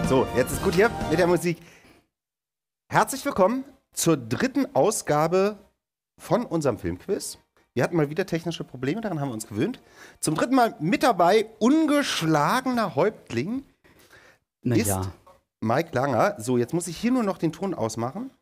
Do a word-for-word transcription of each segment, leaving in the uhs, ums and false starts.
So, jetzt ist gut hier mit der Musik. Herzlich willkommen zur dritten Ausgabe von unserem Filmquiz. Wir hatten mal wieder technische Probleme, daran haben wir uns gewöhnt. Zum dritten Mal mit dabei, ungeschlagener Häuptling, Na ist ja. Mike Langer. So, jetzt muss ich hier nur noch den Ton ausmachen.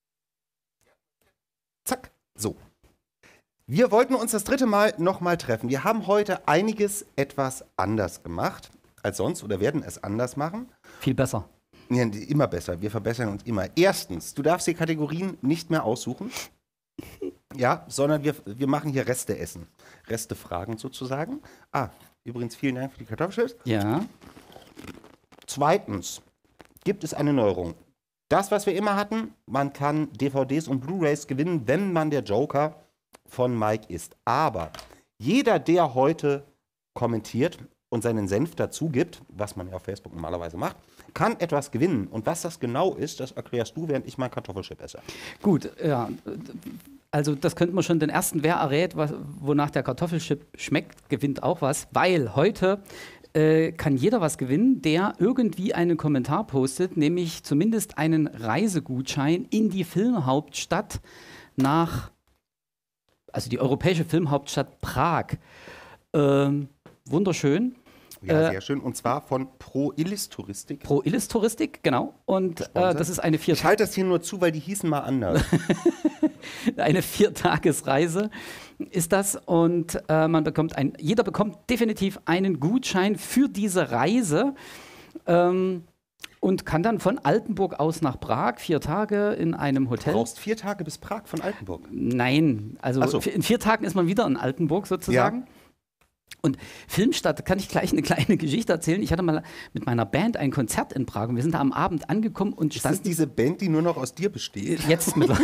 Zack, so. Wir wollten uns das dritte Mal nochmal treffen. Wir haben heute einiges etwas anders gemacht als sonst oder werden es anders machen. Viel besser. Ja, immer besser, wir verbessern uns immer. Erstens, du darfst die Kategorien nicht mehr aussuchen. Ja, sondern wir, wir machen hier Reste essen. Reste fragen sozusagen. Ah, übrigens vielen Dank für die Kartoffelchips. Ja. Zweitens gibt es eine Neuerung. Das, was wir immer hatten, man kann D V Ds und Blu-Rays gewinnen, wenn man der Joker von Mike ist. Aber jeder, der heute kommentiert und seinen Senf dazu gibt, was man ja auf Facebook normalerweise macht, kann etwas gewinnen. Und was das genau ist, das erklärst du, während ich mein Kartoffelchip esse. Gut, ja. Also das könnte man schon den ersten, wer errät, was, wonach der Kartoffelchip schmeckt, gewinnt auch was. Weil heute äh, kann jeder was gewinnen, der irgendwie einen Kommentar postet, nämlich zumindest einen Reisegutschein in die Filmhauptstadt nach, also die europäische Filmhauptstadt Prag. Ähm, wunderschön. Ja, Äh, sehr schön. Und zwar von Pro Illis Touristik. Pro Illis Touristik, genau. Und äh, das ist eine vier Ich halte das hier nur zu, weil die hießen mal anders. Eine Viertagesreise ist das und äh, man bekommt ein, jeder bekommt definitiv einen Gutschein für diese Reise ähm, und kann dann von Altenburg aus nach Prag, vier Tage in einem Du Hotel. brauchst vier Tage bis Prag von Altenburg. Nein, also Ach so. in vier Tagen ist man wieder in Altenburg sozusagen. Ja. Und Filmstadt, kann ich gleich eine kleine Geschichte erzählen. Ich hatte mal mit meiner Band ein Konzert in Prag und wir sind da am Abend angekommen und Ist das standen diese Band, die nur noch aus dir besteht? jetzt mit.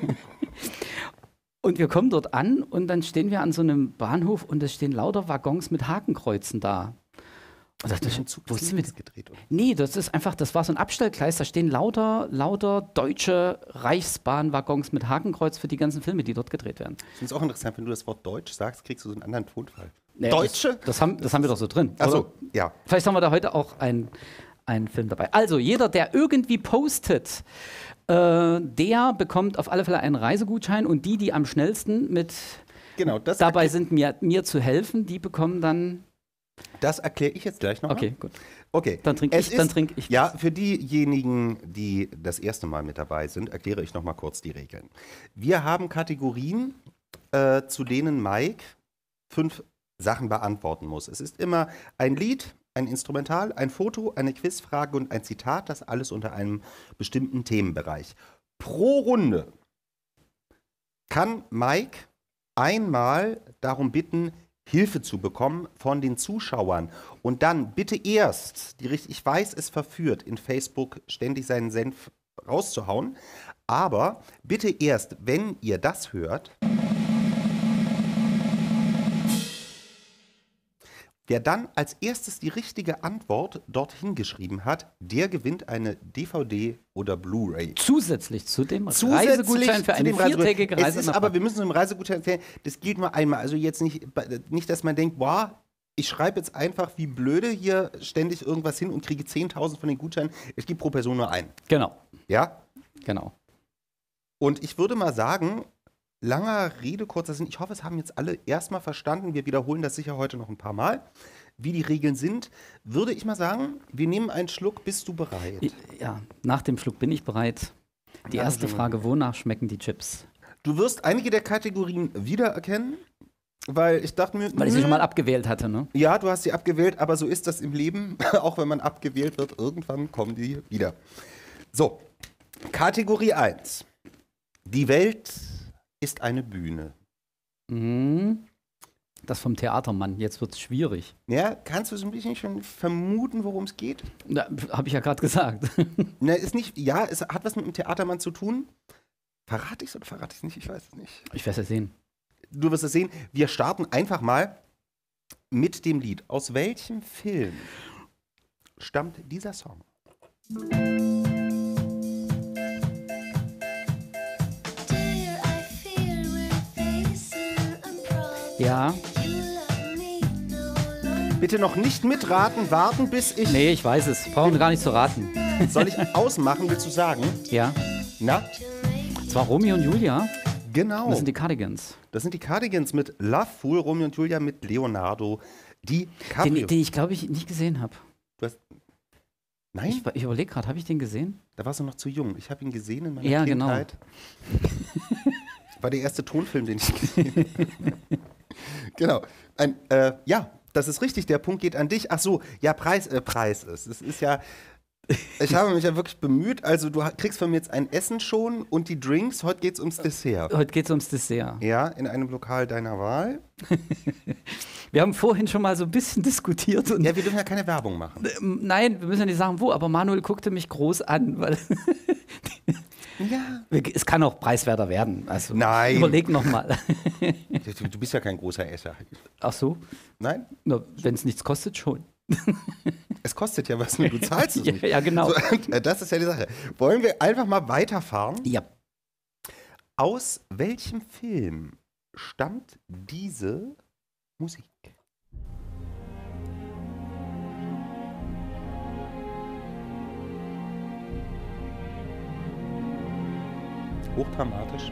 Und wir kommen dort an und dann stehen wir an so einem Bahnhof und es stehen lauter Waggons mit Hakenkreuzen da. Und dachte ich, Zug wo des sind wir? Lebens gedreht, oder? Nee, das ist einfach, das war so ein Abstellgleis, da stehen lauter, lauter deutsche Reichsbahnwaggons mit Hakenkreuz für die ganzen Filme, die dort gedreht werden. Ich finde es auch interessant, wenn du das Wort Deutsch sagst, kriegst du so einen anderen Tonfall. Nee, Deutsche? Das, das, haben, das haben wir doch so drin. oder? Achso, ja. Vielleicht haben wir da heute auch einen, einen Film dabei. Also, jeder, der irgendwie postet, äh, der bekommt auf alle Fälle einen Reisegutschein und die, die am schnellsten mit Genau, das, dabei erklä- sind, mir, mir zu helfen, die bekommen dann. das erkläre ich jetzt gleich nochmal. Okay, gut. Okay. Dann trink Es ich, dann ist- trink ich. Ja, für diejenigen, die das erste Mal mit dabei sind, erkläre ich nochmal kurz die Regeln. Wir haben Kategorien, äh, zu denen Mike fünf Sachen beantworten muss. Es ist immer ein Lied, ein Instrumental, ein Foto, eine Quizfrage und ein Zitat, das alles unter einem bestimmten Themenbereich. Pro Runde kann Mike einmal darum bitten, Hilfe zu bekommen von den Zuschauern. Und dann bitte erst, die, richt- ich weiß, es verführt, in Facebook ständig seinen Senf rauszuhauen, aber bitte erst, wenn ihr das hört, wer dann als erstes die richtige Antwort dorthin geschrieben hat, der gewinnt eine D V D oder Blu-ray. Zusätzlich zu dem Zusätzlich Reisegutschein für zu eine dem Reisegutschein. viertägige Es Reise ist nach aber, Prag. wir müssen im Reisegutschein erzählen, das gilt nur einmal. Also jetzt nicht, nicht dass man denkt, boah, ich schreibe jetzt einfach wie blöde hier ständig irgendwas hin und kriege zehntausend von den Gutscheinen. Es gibt pro Person nur einen. Genau, Ja? genau. Und ich würde mal sagen, langer Rede, kurzer Sinn. Ich hoffe, es haben jetzt alle erstmal verstanden. Wir wiederholen das sicher heute noch ein paar Mal. Wie die Regeln sind, würde ich mal sagen, wir nehmen einen Schluck. Bist du bereit? Ja, nach dem Schluck bin ich bereit. Die Ja, erste schon. Frage, wonach schmecken die Chips? Du wirst einige der Kategorien wiedererkennen, weil ich dachte mir, Weil ich sie nö, schon mal abgewählt hatte, ne? ja, du hast sie abgewählt, aber so ist das im Leben. Auch wenn man abgewählt wird, irgendwann kommen die wieder. So, Kategorie eins. Die Welt ist eine Bühne. Mhm. Das vom Theatermann, jetzt wird es schwierig. Ja, kannst du so ein bisschen schon vermuten, worum es geht? Habe ich ja gerade gesagt. Na, ist nicht, ja, es hat was mit dem Theatermann zu tun. Verrate ich es oder verrate ich es nicht? Ich weiß es nicht. Ich werde es sehen. Du wirst es sehen. Wir starten einfach mal mit dem Lied. Aus welchem Film stammt dieser Song? Ja, Bitte noch nicht mitraten, warten, bis ich... Nee, ich weiß es. Brauchen wir gar nicht zu raten. Soll ich ausmachen, willst du sagen? Ja. Na? Es war Romeo und Julia. Genau. Das sind die Cardigans. Das sind die Cardigans mit Love Fool, Romeo und Julia mit Leonardo DiCaprio. Den, den ich, glaube ich, nicht gesehen habe. Du hast... Nein? Ich, ich überlege gerade, habe ich den gesehen? Da warst du noch zu jung. Ich habe ihn gesehen in meiner Ja, Kindheit. Genau. War der erste Tonfilm, den ich gesehen habe. Genau. Ein, äh, ja, das ist richtig. Der Punkt geht an dich. Ach so, ja, Preis, äh, Preis ist. Es ist ja... Ich habe mich ja wirklich bemüht. Also du kriegst von mir jetzt ein Essen schon und die Drinks. Heute geht es ums Dessert. Heute geht es ums Dessert. Ja, in einem Lokal deiner Wahl. Wir haben vorhin schon mal so ein bisschen diskutiert. Und ja, wir dürfen ja keine Werbung machen. Ähm, Nein, wir müssen ja nicht sagen, wo. Aber Manuel guckte mich groß an, weil Ja. es kann auch preiswerter werden. Also Nein. Überleg noch mal. Du, du bist ja kein großer Esser. Ach so? Nein? Wenn es nichts kostet, schon. Es kostet ja was, nur du zahlst es Ja, nicht. ja, genau. So, äh, das ist ja die Sache. Wollen wir einfach mal weiterfahren? Ja. Aus welchem Film stammt diese Musik? Hochdramatisch.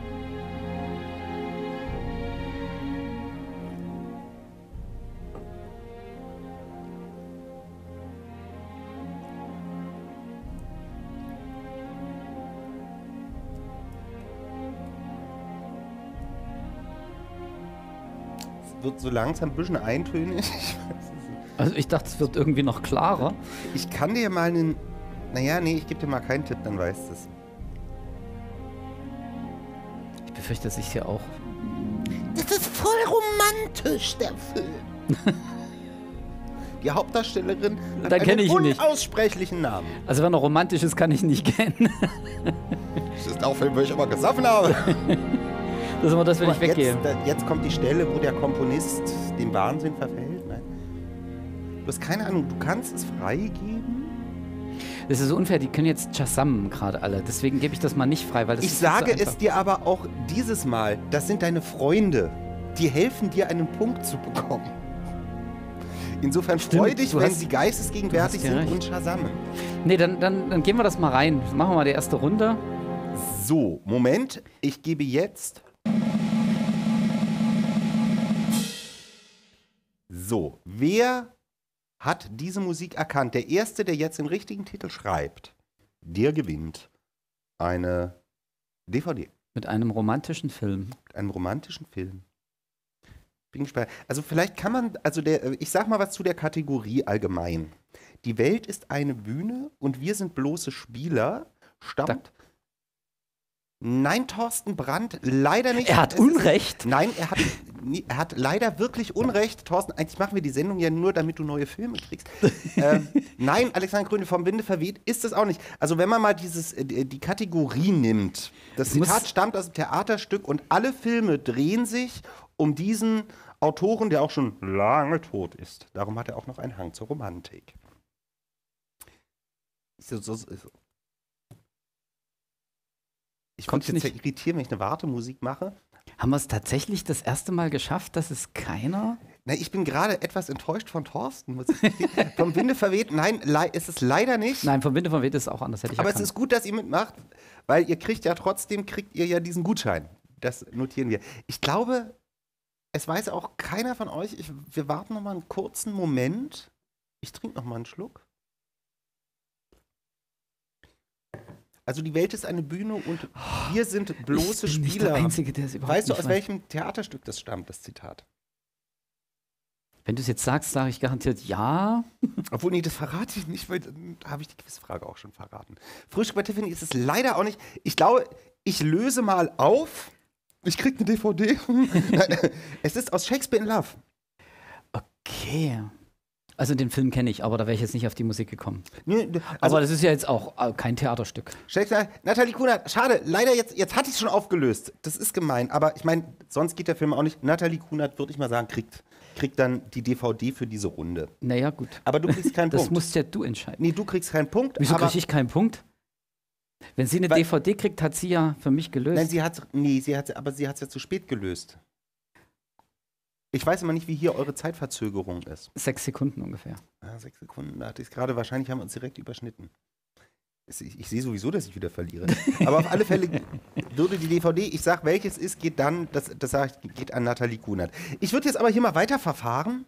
Es wird so langsam ein bisschen eintönig. Ich weiß es nicht. Also ich dachte, es wird irgendwie noch klarer. Ich kann dir mal einen... Naja, nee, ich gebe dir mal keinen Tipp, dann weißt du es. Ich befürchte, dass ich hier auch... Das ist voll romantisch, der Film. Die Hauptdarstellerin hat Dann kenn einen ich ihn nicht. unaussprechlichen Namen. Also wenn er romantisch ist, kann ich ihn nicht kennen. Das ist auch Film, wo ich immer gesoffen habe. Das ist immer das, wenn ich jetzt, weggehe. da, jetzt kommt die Stelle, wo der Komponist dem Wahnsinn verfällt. Nein. Du hast keine Ahnung, du kannst es freigeben. Das ist unfair, die können jetzt zusammen gerade alle. Deswegen gebe ich das mal nicht frei, weil das Ich ist sage nicht so es dir aber auch dieses Mal, das sind deine Freunde. Die helfen dir, einen Punkt zu bekommen. Insofern Stimmt, freu dich, du wenn hast- sie geistesgegenwärtig du hast ja sind recht. und Shazammen. Nee, dann, dann, dann gehen wir das mal rein. Machen wir mal die erste Runde. So, Moment. Ich gebe jetzt... So, wer hat diese Musik erkannt? Der Erste, der jetzt den richtigen Titel schreibt, der gewinnt eine D V D, Mit einem romantischen Film. einen romantischen Film. Bin gespannt. Also vielleicht kann man, also der, ich sag mal was zu der Kategorie allgemein. Die Welt ist eine Bühne und wir sind bloße Spieler. Stammt. Da- Nein, Thorsten Brandt, leider nicht. Er hat Es ist- Unrecht. Nein, er hat, nie- er hat leider wirklich Unrecht. Thorsten, eigentlich machen wir die Sendung ja nur, damit du neue Filme kriegst. ähm, nein, Alexander Grüne vom Winde verweht ist es auch nicht. Also wenn man mal dieses, äh, die Kategorie nimmt, das Muss- Zitat stammt aus dem Theaterstück und alle Filme drehen sich um diesen Autoren, der auch schon lange tot ist. Darum hat er auch noch einen Hang zur Romantik. So, so, so. Ich würde Kommt's jetzt ja nicht- irritieren, wenn ich eine Wartemusik mache. Haben wir es tatsächlich das erste Mal geschafft, dass es keiner... Na, ich bin gerade etwas enttäuscht von Thorsten, muss ich gestehen. Vom Winde verweht, nein, lei- ist es leider nicht. Nein, vom Winde von Weht ist es auch anders. Hätte ich Aber es erkannt. ist gut, dass ihr mitmacht, weil ihr kriegt ja trotzdem, kriegt ihr ja diesen Gutschein. Das notieren wir. Ich glaube, es weiß auch keiner von euch. Ich, wir warten noch mal einen kurzen Moment. Ich trinke noch mal einen Schluck. Also die Welt ist eine Bühne und wir sind bloße ich bin nicht Spieler. der Einzige, der es überhaupt Weißt du, nicht aus weiß. welchem Theaterstück das stammt, das Zitat? Wenn du es jetzt sagst, sage ich garantiert ja. Obwohl, nee, das verrate ich nicht, weil dann habe ich die Quizfrage auch schon verraten. Frühstück bei Tiffany ist es leider auch nicht. Ich glaube, ich löse mal auf. Ich krieg eine D V D. Nein, es ist aus Shakespeare in Love. Okay. Also den Film kenne ich, aber da wäre ich jetzt nicht auf die Musik gekommen. Nee, also, Aber das ist ja jetzt auch äh, kein Theaterstück. Shakespeare, Nathalie Kunert, schade, leider jetzt, jetzt hatte ich es schon aufgelöst. Das ist gemein, aber ich meine, sonst geht der Film auch nicht. Nathalie Kunert, würde ich mal sagen, kriegt, kriegt dann die D V D für diese Runde. Naja, gut. Aber du kriegst keinen Das Punkt. musst ja du entscheiden. Nee, du kriegst keinen Punkt. Wieso aber, kriege ich keinen Punkt? Wenn sie eine Weil- D V D kriegt, hat sie ja für mich gelöst. Nein, sie hat nee, sie hat aber sie hat es ja zu spät gelöst. Ich weiß immer nicht, wie hier eure Zeitverzögerung ist. Sechs Sekunden ungefähr. Ah, sechs Sekunden, da hatte ich es gerade. Wahrscheinlich haben wir uns direkt überschnitten. Ich, ich sehe sowieso, dass ich wieder verliere. Aber auf alle Fälle würde die D V D, ich sage, welches ist, geht dann, das, das sage ich, geht an Nathalie Kunert. Ich würde jetzt aber hier mal weiterverfahren.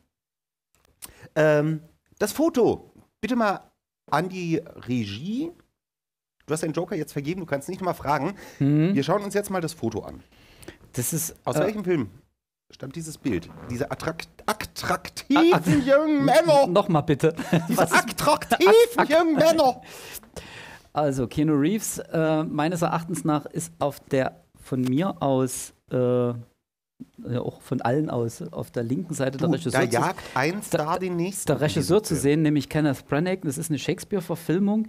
Ähm, das Foto, bitte mal an die Regie. Du hast den Joker jetzt vergeben, du kannst nicht mal fragen. Mhm. Wir schauen uns jetzt mal das Foto an. Das ist. Aus äh, welchem Film stammt dieses Bild? Diese attrakt attraktiven jungen Männer. Nochmal bitte. Diese Was ist- attraktiven jungen Männer. Also, Keanu Reeves, äh, meines Erachtens nach, ist auf der von mir aus, äh, ja, auch von allen aus, auf der linken Seite der Du, Regisseur, da zu, jagt ein Star den nächsten. der Regisseur in zu diesem Film. sehen, nämlich Kenneth Branagh. Das ist eine Shakespeare-Verfilmung.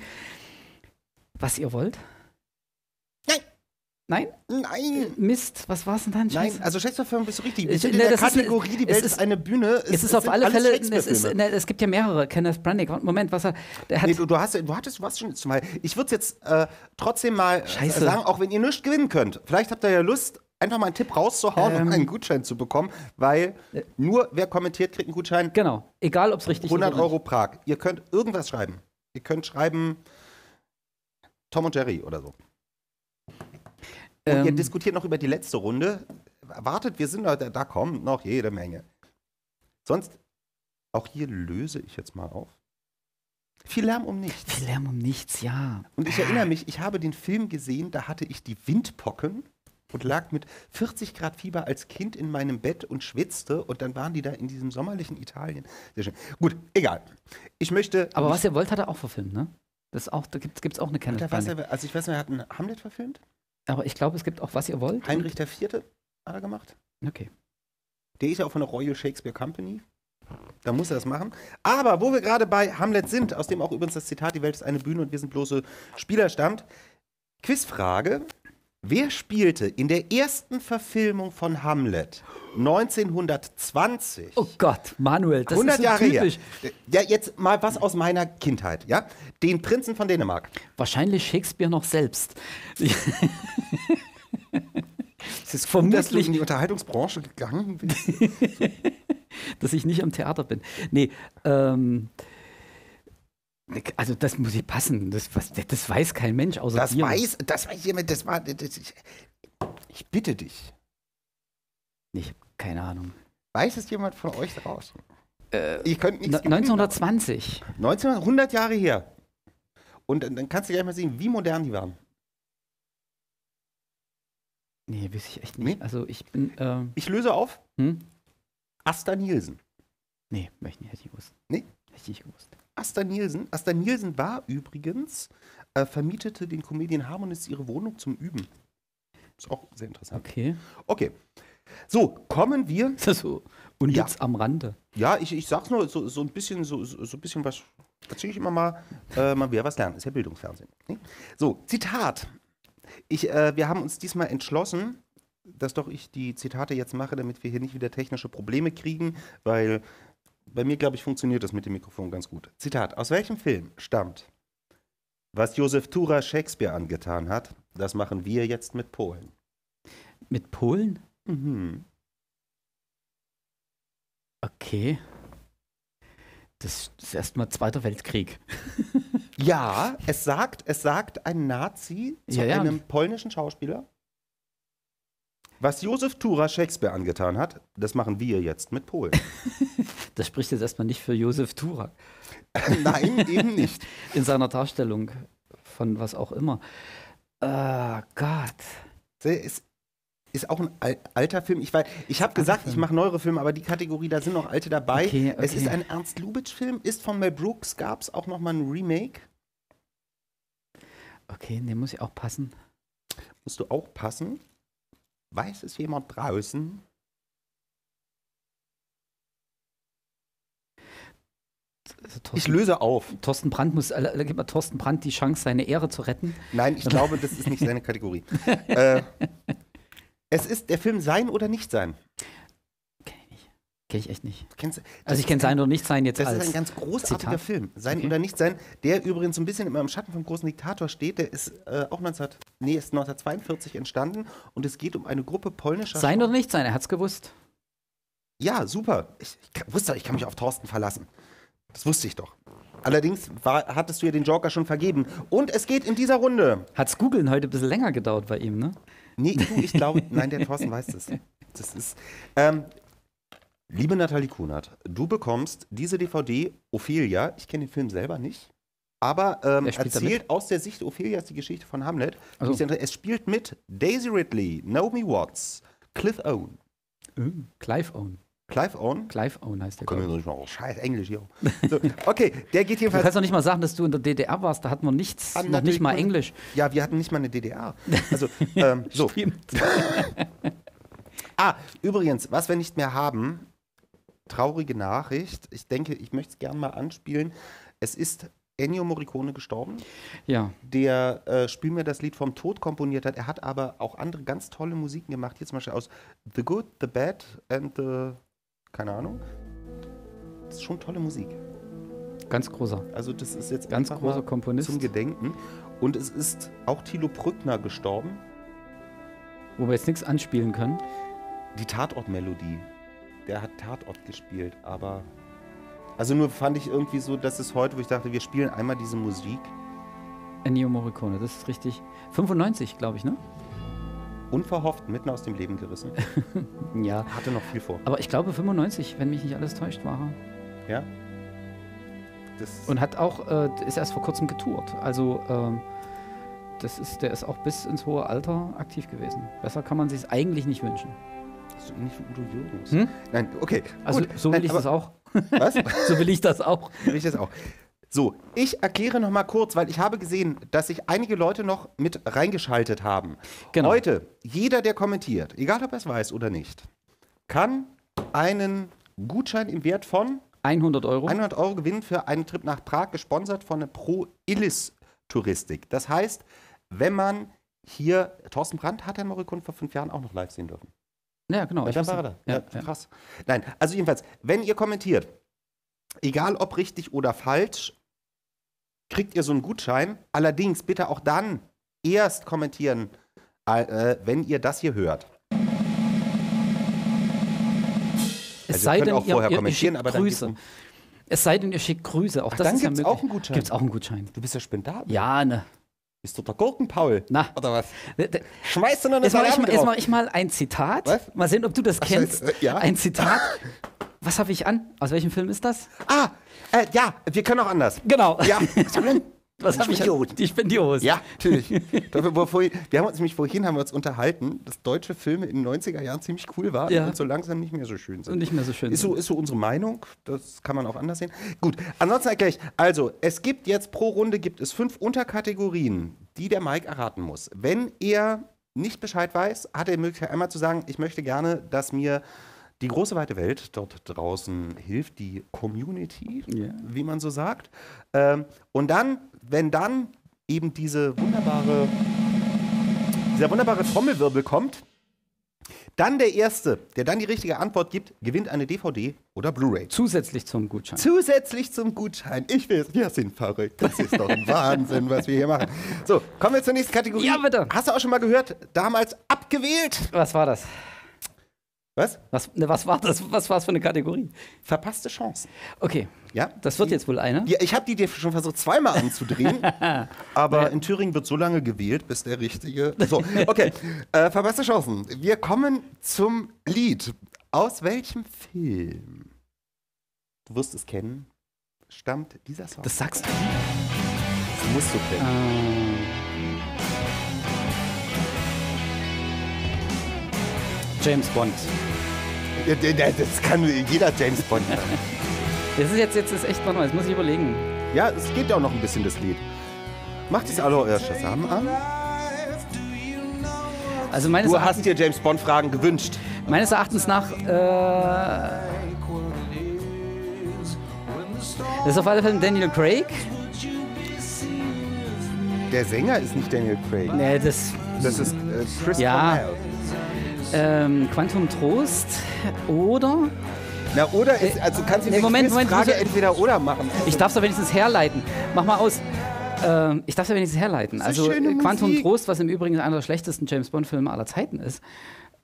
Was ihr wollt? Nein. Nein? Nein. Mist, was war es denn dann? Nein, Scheiße. also Shakespeare-Film bist du richtig. Wir Ich- sind in ne, der das ist- Kategorie, die es Welt ist- ist eine Bühne. Es ist auf sind alle alles Fälle, es, ist, Shakespeare-Filme. ne, es gibt ja mehrere. Kenneth Branagh, Moment, was er, der hat, Nee, du, du, hast, du hattest, du warst schon zumal. Ich würde es jetzt äh, trotzdem mal äh, Scheiße. sagen, auch wenn ihr nichts gewinnen könnt. Vielleicht habt ihr ja Lust, einfach mal einen Tipp rauszuhauen Ähm. und einen Gutschein zu bekommen, weil nur wer kommentiert, kriegt einen Gutschein. genau, egal ob es richtig hundert ist oder Euro Prag. Ihr könnt irgendwas schreiben. Ihr könnt schreiben Tom und Jerry oder so. Und Ähm. ihr diskutiert noch über die letzte Runde. Wartet, wir sind da, da kommt noch jede Menge. Sonst, auch hier löse ich jetzt mal auf. Viel Lärm um nichts. Viel Lärm um nichts, ja. Und ich erinnere mich, ich habe den Film gesehen, da hatte ich die Windpocken und lag mit vierzig Grad Fieber als Kind in meinem Bett und schwitzte. Und dann waren die da in diesem sommerlichen Italien. Sehr schön. Gut, egal. Ich möchte. Aber was ihr wollt, hat er auch verfilmt, ne? Das ist auch, da gibt es auch eine Kenneth der, was Branagh. er, also ich weiß nicht, er hat einen Hamlet verfilmt. Aber ich glaube, es gibt auch, was ihr wollt. Heinrich der Vierte hat er gemacht. Und, okay. Der ist ja auch von der Royal Shakespeare Company. Da muss er das machen. Aber wo wir gerade bei Hamlet sind, aus dem auch übrigens das Zitat, die Welt ist eine Bühne und wir sind bloße Spieler stammt. Quizfrage. Wer spielte in der ersten Verfilmung von Hamlet neunzehnhundertzwanzig? Oh Gott, Manuel, das hundert ist so Jahre typisch. her. Ja, jetzt mal was aus meiner Kindheit, ja? Den Prinzen von Dänemark. Wahrscheinlich Shakespeare noch selbst. Es ist gut, dass du Vermutlich- in die Unterhaltungsbranche gegangen bist. Dass ich nicht am Theater bin. Nee, ähm. Also das muss ich passen. Das, was, das weiß kein Mensch außer Das dir. weiß, das weiß jemand, das war. Das, ich, ich bitte dich. Ich hab keine Ahnung. Weiß es jemand von euch draußen? Äh, Ihr könnt nichts gewinnen. neunzehnhundertzwanzig. neunzehnhundert, hundert Jahre her. Und dann dann kannst du gleich mal sehen, wie modern die waren. Nee, weiß ich echt nicht. Nee? Also ich bin, ähm, Ich löse auf. hm? Asta Nielsen. Nee, möchte ich nicht, hätte ich gewusst. Nee? Hätte ich nicht gewusst. Asta Nielsen. Asta Nielsen war übrigens, äh, vermietete den Comedian Harmonists ihre Wohnung zum Üben. Ist auch sehr interessant. Okay. Okay. So, kommen wir. Ist das so? Und Ja. jetzt am Rande. Ja, ich, ich sag's nur, so, so ein bisschen, so, so, so ein bisschen was. Erzähle ich immer mal, äh, mal wieder was lernen. Ist ja Bildungsfernsehen. Ne? So, Zitat. Ich, äh, wir haben uns diesmal entschlossen, dass doch ich die Zitate jetzt mache, damit wir hier nicht wieder technische Probleme kriegen, weil bei mir, glaube ich, funktioniert das mit dem Mikrofon ganz gut. Zitat. Aus welchem Film stammt: Was Josef Tura Shakespeare angetan hat, das machen wir jetzt mit Polen. Mit Polen? Mhm. Okay. Das ist erstmal Zweiter Weltkrieg. Ja, es sagt, es sagt ein Nazi zu Ja, ja. einem polnischen Schauspieler. Was Josef Tura Shakespeare angetan hat, das machen wir jetzt mit Polen. Das spricht jetzt erstmal nicht für Josef Tura Nein, eben nicht. in seiner Darstellung von was auch immer. Ah, Gott. Es ist auch ein al- alter Film. Ich, weiß- ich habe gesagt, ich mache neuere Filme, aber die Kategorie, da sind noch alte dabei. Okay, Es okay. ist ein Ernst Lubitsch-Film, ist von Mel Brooks, gab es auch noch mal ein Remake. Okay, den muss ich auch passen. Musst du auch passen. Weiß es jemand draußen? Also Ich Thorsten, löse auf. Thorsten Brandt muss, äh, gib mal Thorsten Brandt die Chance, seine Ehre zu retten. Nein, ich glaube, das ist nicht seine Kategorie. äh, es ist der Film Sein oder Nicht Sein. Kenn ich nicht. Kenn ich echt nicht. Kennst du? Also ich kenne Sein oder Nicht Sein jetzt Das als ist ein ganz großartiger Zitat. Film. Sein Okay. oder Nicht Sein, der übrigens so ein bisschen immer im Schatten vom großen Diktator steht. Der ist äh, auch neunzehn, nee, ist neunzehnhundertzweiundvierzig entstanden und es geht um eine Gruppe polnischer Sein oder Nicht Sein, er hat's gewusst. Ja, super. Ich, ich wusste, ich kann mich auf Thorsten verlassen. Das wusste ich doch. Allerdings war, hattest du ja den Joker schon vergeben. Und es geht in dieser Runde. Hat's Googeln heute ein bisschen länger gedauert bei ihm, ne? Nee, du, ich glaube, nein, der Thorsten weiß das. Das ist, ähm, liebe Nathalie Kunert, du bekommst diese D V D Ophelia. Ich kenne den Film selber nicht. Aber ähm, erzählt aus der Sicht Ophelias die Geschichte von Hamlet. Also. Es spielt mit Daisy Ridley, Naomi Watts, Clive Owen. Uh, Clive Owen. Clive Owen? Clive Owen heißt der. Können wir nicht mal, oh, scheiß Englisch hier. So, okay, der geht jedenfalls. Du kannst doch nicht mal sagen, dass du in der D D R warst, da hatten wir nichts, ah, noch nicht mal Englisch. Ja, wir hatten nicht mal eine D D R. Also, ähm, so. Ah, übrigens, was wir nicht mehr haben, traurige Nachricht. Ich denke, ich möchte es gerne mal anspielen. Es ist Ennio Morricone gestorben. Ja. Der äh, Spiel mir das Lied vom Tod komponiert hat. Er hat aber auch andere ganz tolle Musiken gemacht. Hier zum Beispiel aus The Good, The Bad and The... Keine Ahnung. Das ist schon tolle Musik. Ganz großer. Also das ist jetzt ganz großer Komponist. Zum Gedenken. Und es ist auch Thilo Brückner gestorben. Wo wir jetzt nichts anspielen können. Die Tatort-Melodie. Der hat Tatort gespielt, aber... Also nur fand ich irgendwie so, dass es heute, wo ich dachte, wir spielen einmal diese Musik. Ennio Morricone, das ist richtig. fünfundneunzig, glaube ich, ne? Unverhofft, mitten aus dem Leben gerissen. Ja. Hatte noch viel vor. Aber ich glaube fünfundneunzig, wenn mich nicht alles täuscht, war er. Ja. Das Und hat auch, äh, ist erst vor kurzem getourt. Also, ähm, das ist, der ist auch bis ins hohe Alter aktiv gewesen. Besser kann man sich es eigentlich nicht wünschen. So ähnlich wie Udo Jürgens. Hm? Nein, okay. Also, gut. so will Nein, ich das auch. Was? So will ich das auch. Will ich das auch. So, ich erkläre noch mal kurz, weil ich habe gesehen, dass sich einige Leute noch mit reingeschaltet haben. Genau. Heute, jeder, der kommentiert, egal ob er es weiß oder nicht, kann einen Gutschein im Wert von hundert Euro. hundert Euro gewinnen für einen Trip nach Prag, gesponsert von der Pro Illis Touristik. Das heißt, wenn man hier, Thorsten Brandt hat Herrn Morricone vor fünf Jahren auch noch live sehen dürfen. Ja, genau. Ja, Ich dann war er da. Ja, ja, krass. Nein, also jedenfalls, wenn ihr kommentiert, egal ob richtig oder falsch, kriegt ihr so einen Gutschein. Allerdings bitte auch dann erst kommentieren, äh, wenn ihr das hier hört. Es also sei ihr könnt denn, auch vorher ihr, kommentieren, ihr aber dann Grüße. Es sei denn, ihr schickt Grüße. Auch Ach, das dann ist gibt's ja auch einen Gutschein. Gibt's auch einen Gutschein. Du bist ja spendabel. Ja, ne. Bist du der Gurkenpaul? Na. Oder was? D- d- Schmeißt du noch eine Jetzt mache ich, Salami mal- jetzt drauf? mach ich mal ein Zitat. Was? Mal sehen, ob du das Ach, kennst. äh, ja. Ein Zitat. Was habe ich an? Aus welchem Film ist das? Ah, äh, ja, wir können auch anders. Genau. Ja. Was habe ich an? Die Spendios. Ja, natürlich. Dafür, wo vorhin, wir haben uns nämlich vorhin haben wir uns unterhalten, dass deutsche Filme in den neunziger Jahren ziemlich cool waren Ja. und so langsam nicht mehr so schön sind. Und nicht mehr so schön. Ist so, ist so unsere Meinung, das kann man auch anders sehen. Gut, ansonsten erkläre ich, also es gibt jetzt pro Runde gibt es fünf Unterkategorien, die der Mike erraten muss. Wenn er nicht Bescheid weiß, hat er die Möglichkeit einmal zu sagen, ich möchte gerne, dass mir die große weite Welt dort draußen hilft, die Community, Ja. wie man so sagt. Ähm, und dann, wenn dann eben diese wunderbare, dieser wunderbare Trommelwirbel kommt, dann der Erste, der dann die richtige Antwort gibt, gewinnt eine D V D oder Blu-ray. Zusätzlich zum Gutschein. Zusätzlich zum Gutschein. Ich will es. Wir sind verrückt. Das ist doch ein Wahnsinn, was wir hier machen. So, kommen wir zur nächsten Kategorie. Ja, bitte. Hast du auch schon mal gehört? Damals abgewählt. Was war das? Was? Was, ne, was war das? Was war es für eine Kategorie? Verpasste Chancen. Okay. Ja? Das wird jetzt wohl eine. Ja, ich habe die dir schon versucht, zweimal anzudrehen. Aber in Thüringen wird so lange gewählt, bis der richtige. So, okay. äh, verpasste Chancen. Wir kommen zum Lied. Aus welchem Film? Du wirst es kennen. Stammt dieser Song? Das sagst du. Das musst du kennen. Ähm. James Bond. Ja, das kann jeder James Bond sein. Das ist jetzt, jetzt ist echt mal neu. Das muss ich überlegen. Ja, es geht ja auch noch ein bisschen, das Lied. Macht es alle euer Shazam an? Also meines Du Erachtens, hast dir James Bond-Fragen gewünscht. meines Erachtens nach, äh, das ist auf alle Fälle Daniel Craig. Der Sänger ist nicht Daniel Craig. Nee, das, Das ist äh, Chris Ja. Cornell. ähm, Quantum Trost oder, Na, oder ist, also kannst du Nee, die Moment, Moment, Frage muss ich- entweder oder machen. ich darf es ja wenigstens herleiten. Mach mal aus. Ähm, ich darf es ja wenigstens herleiten. So Also schöne äh, Quantum Musik. Trost, was im Übrigen einer der schlechtesten James Bond Filme aller Zeiten ist.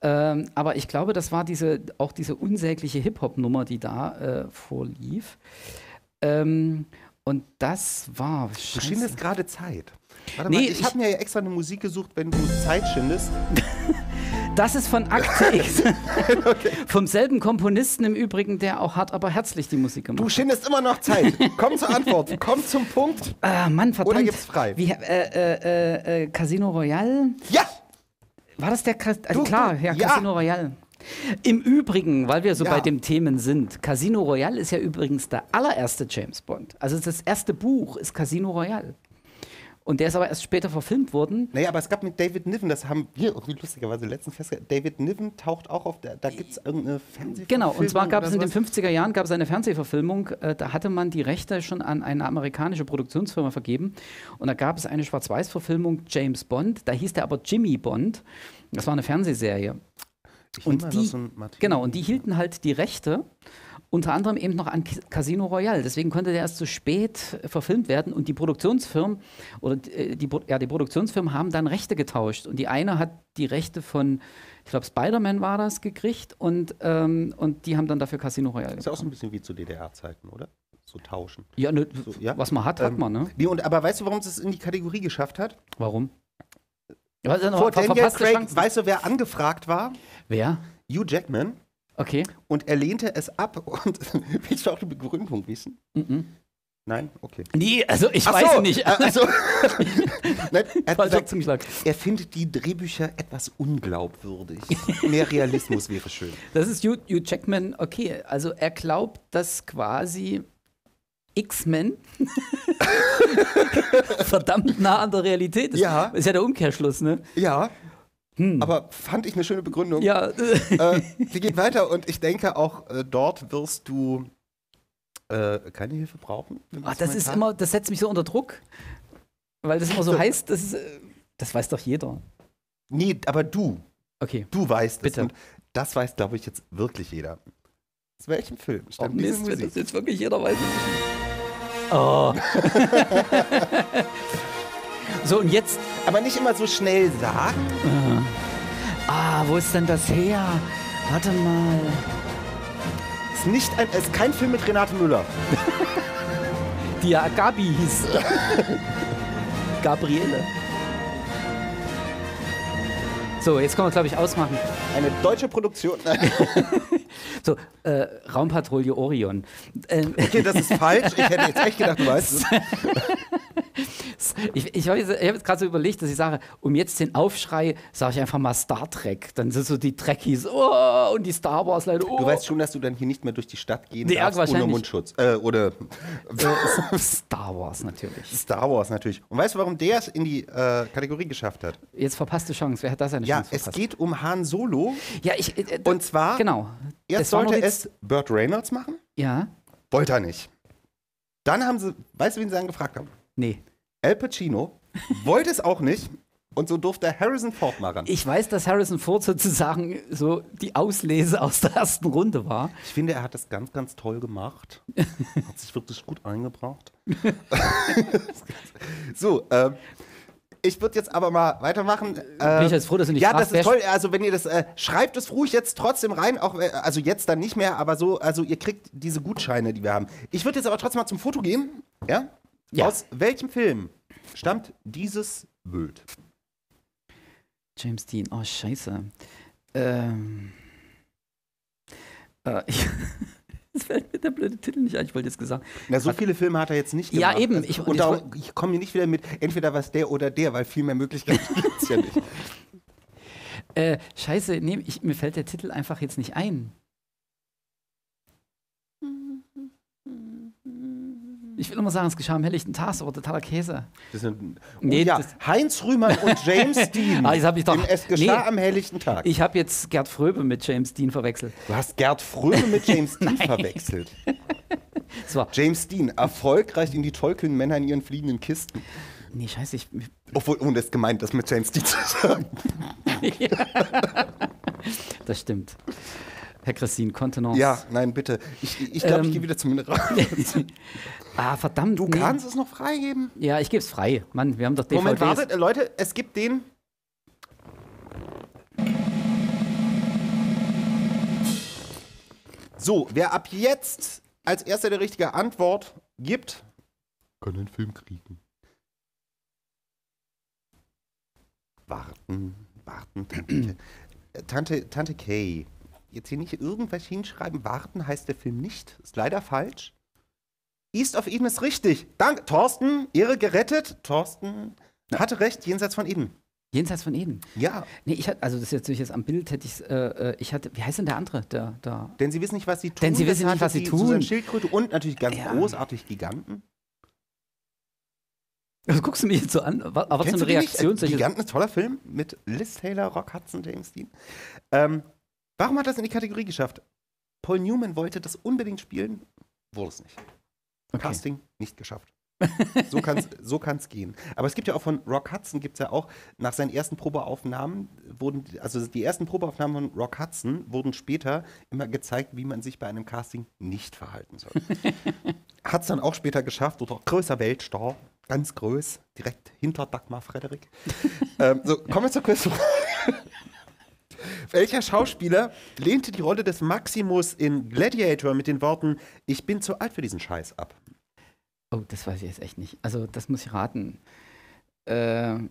Ähm, aber ich glaube, das war diese, auch diese unsägliche Hip-Hop-Nummer, die da äh, vorlief. Ähm, und das war. Du Scheiße. schindest gerade Zeit. Warte Nee, mal, ich ich- habe mir ja extra eine Musik gesucht, wenn du Zeit schindest. Das ist von Akte X. Vom selben Komponisten im Übrigen, der auch hart, aber herzlich die Musik gemacht Du hat. schindest immer noch Zeit. Komm zur Antwort. Komm zum Punkt. Ah, Mann, verdammt. Oder gibt's frei? Wie, äh, äh, äh, äh, Casino Royale? Ja! War das der? Cas also Du, klar, du, ja, ja. Casino Royale. Im Übrigen, weil wir so Ja. bei den Themen sind, Casino Royale ist ja übrigens der allererste James Bond. Also das erste Buch ist Casino Royale. Und der ist aber erst später verfilmt worden. Naja, aber es gab mit David Niven, das haben wir irgendwie lustigerweise letztens festgestellt, David Niven taucht auch auf, der, da gibt es irgendeine Fernsehverfilmung. Genau, und zwar gab oder es in den sowas. fünfziger Jahren gab es eine Fernsehverfilmung, äh, da hatte man die Rechte schon an eine amerikanische Produktionsfirma vergeben. Und da gab es eine Schwarz-Weiß-Verfilmung, James Bond, da hieß der aber Jimmy Bond. Das war eine Fernsehserie. Ich Und nehm mal die, noch so ein Martini. genau, und die hielten halt die Rechte, unter anderem eben noch an Ki- Casino Royale. Deswegen konnte der erst so spät äh, verfilmt werden. Und die Produktionsfirmen, oder äh, die, Pro- ja, die Produktionsfirmen haben dann Rechte getauscht. Und die eine hat die Rechte von, ich glaube, Spider-Man war das, gekriegt. Und, ähm, und die haben dann dafür Casino Royale Ist ja auch so bekommen. ein bisschen wie zu D D R-Zeiten, oder? So tauschen. Ja, ne, So, ja? was man hat, hat Ähm, man, ne? Nee, und, aber weißt du, warum es es in die Kategorie geschafft hat? Warum? Was ist denn noch- Vor ver- Daniel verpasste Craig, Chancen? weißt du, wer angefragt war? Wer? Hugh Jackman. Okay. Und er lehnte es ab. Und willst du auch die Begründung wissen? Mhm. Nein? Okay. Nee, also ich Ach weiß so, nicht. äh, also, Nein, er hat Falscher gesagt, Zungenschlag. er findet die Drehbücher etwas unglaubwürdig. Mehr Realismus wäre schön. Das ist Hugh, Hugh Jackman, okay. Also er glaubt, dass quasi X-Men verdammt nah an der Realität ist. Ja. Ist ja der Umkehrschluss, ne? Ja, aber fand ich eine schöne Begründung. Ja, Äh, sie geht weiter und ich denke auch, äh, dort wirst du äh, keine Hilfe brauchen. im Ach, das ist Instrumental. immer, das setzt mich so unter Druck, weil das immer so heißt, das, ist, äh, das weiß doch jeder. Nee, aber du, Okay. du weißt Bitte. es. Und das weiß, glaube ich, jetzt wirklich jeder. Aus welchem Film Oh, stammt diese Mist, wenn Musik? das jetzt wirklich jeder weiß. Oh. So, und jetzt. Aber nicht immer so schnell sagen. Ah, wo ist denn das her? Warte mal. Es ist, nicht ein, es ist kein Film mit Renate Müller. Die ja Gabi hieß. Gabriele. So, jetzt können wir, glaube ich, ausmachen. Eine deutsche Produktion. So, äh, Raumpatrouille Orion. Ähm, Okay, das ist falsch. Ich hätte jetzt echt gedacht, du weißt es. ich ich habe jetzt, ich hab jetzt gerade so überlegt, dass ich sage, um jetzt den Aufschrei, sage ich einfach mal Star Trek. Dann sind so die Trekkies, oh, und die Star Wars Leute, oh. Du weißt schon, dass du dann hier nicht mehr durch die Stadt gehen Nee, darfst ohne wahrscheinlich. Mundschutz. Äh, oder Äh, Star Wars natürlich. Star Wars natürlich. Und weißt du, warum der es in die äh, Kategorie geschafft hat? Jetzt verpasste Chance. Wer hat das eine Ja, Chance es verpasst? geht um Han Solo. Ja, ich. Äh, Und zwar, genau. erst Das war noch sollte jetzt- es Burt Reynolds machen, Ja. wollte er nicht. Dann haben sie, weißt du, wen sie dann gefragt haben? Nee. Al Pacino wollte es auch nicht und so durfte Harrison Ford mal ran. Ich weiß, dass Harrison Ford sozusagen so die Auslese aus der ersten Runde war. Ich finde, er hat das ganz, ganz toll gemacht. Hat sich wirklich gut eingebracht. So, ähm, ich würde jetzt aber mal weitermachen. Äh, Bin ich jetzt froh, dass du nicht Ja, fragst, das ist wer- toll. Also, wenn ihr das, äh, schreibt es ruhig jetzt trotzdem rein. Auch, äh, also, jetzt dann nicht mehr, aber so, also, ihr kriegt diese Gutscheine, die wir haben. Ich würde jetzt aber trotzdem mal zum Foto gehen. Ja? Ja. Aus welchem Film stammt dieses Bild? James Dean, oh scheiße. Ähm. Äh, ich, es fällt mir der blöde Titel nicht ein, ich wollte jetzt gesagt. Na, so viele Filme hat er jetzt nicht Ja, gemacht. eben. Also, Ich- und ich darum, woll- ich komme hier nicht wieder mit, entweder was der oder der, weil viel mehr Möglichkeiten gibt es ja nicht. Äh, scheiße, nee, ich, mir fällt der Titel einfach jetzt nicht ein. Ich will immer sagen, es geschah am helllichten Tag, aber totaler Käse. Das sind, Nee, oh, ja, das- Heinz Rühmann und James Dean. Ah, jetzt hab ich doch- In Es geschah Nee. am helllichten Tag. Ich habe jetzt Gerd Fröbe mit James Dean verwechselt. Du hast Gerd Fröbe mit James Dean verwechselt. Das war, James Dean, erfolgreich in die tollkühnen Männer in ihren fliegenden Kisten. nee, scheiße, ich, Obwohl, und es gemeint, das mit James Dean zu sagen. das stimmt. Herr Christine, Kontenance. Ja, nein, bitte. Ich glaube, ich, glaub, ich Ähm. gehe wieder zum Mineral. Ah, verdammt. Du nee. kannst es noch freigeben. Ja, ich gebe es frei. Mann, wir haben doch D V Ds. Moment, wartet, äh, Leute, es gibt den. So, wer ab jetzt als erster die richtige Antwort gibt, kann einen Film kriegen. Warten, warten, Tante, Tante, Tante Kay. Jetzt hier nicht irgendwas hinschreiben. Warten heißt der Film nicht. Ist leider falsch. East of Eden ist richtig. Danke, Thorsten. Ehre gerettet. Thorsten hatte recht. Jenseits von Eden. Jenseits von Eden? Ja. Nee, ich hatte, also das ist jetzt natürlich jetzt am Bild, hätte ich äh, ich hatte, wie heißt denn der andere? Der, der Denn sie wissen nicht, was sie tun. Denn sie wissen Das nicht, was hatte sie die tun. Susan Schildkröte und natürlich ganz Ja. großartig Giganten. Also guckst du mich jetzt so an? Aber was Kennst so du eine die nicht? Reaktion? Äh, solche- Giganten ist ein toller Film mit Liz Taylor, Rock Hudson, James Dean. Ähm, warum hat das in die Kategorie geschafft? Paul Newman wollte das unbedingt spielen, wurde es nicht. Okay. Casting nicht geschafft. So kann es so kann's gehen. Aber es gibt ja auch von Rock Hudson, gibt es ja auch, nach seinen ersten Probeaufnahmen wurden, also die ersten Probeaufnahmen von Rock Hudson wurden später immer gezeigt, wie man sich bei einem Casting nicht verhalten soll. Hat es dann auch später geschafft, oder größer Weltstar, ganz groß, direkt hinter Dagmar Frederik. ähm, so, kommen wir zur Quizfrage. Welcher Schauspieler lehnte die Rolle des Maximus in Gladiator mit den Worten, ich bin zu alt für diesen Scheiß ab? Oh, das weiß ich jetzt echt nicht. Also, das muss ich raten. Äh, nee.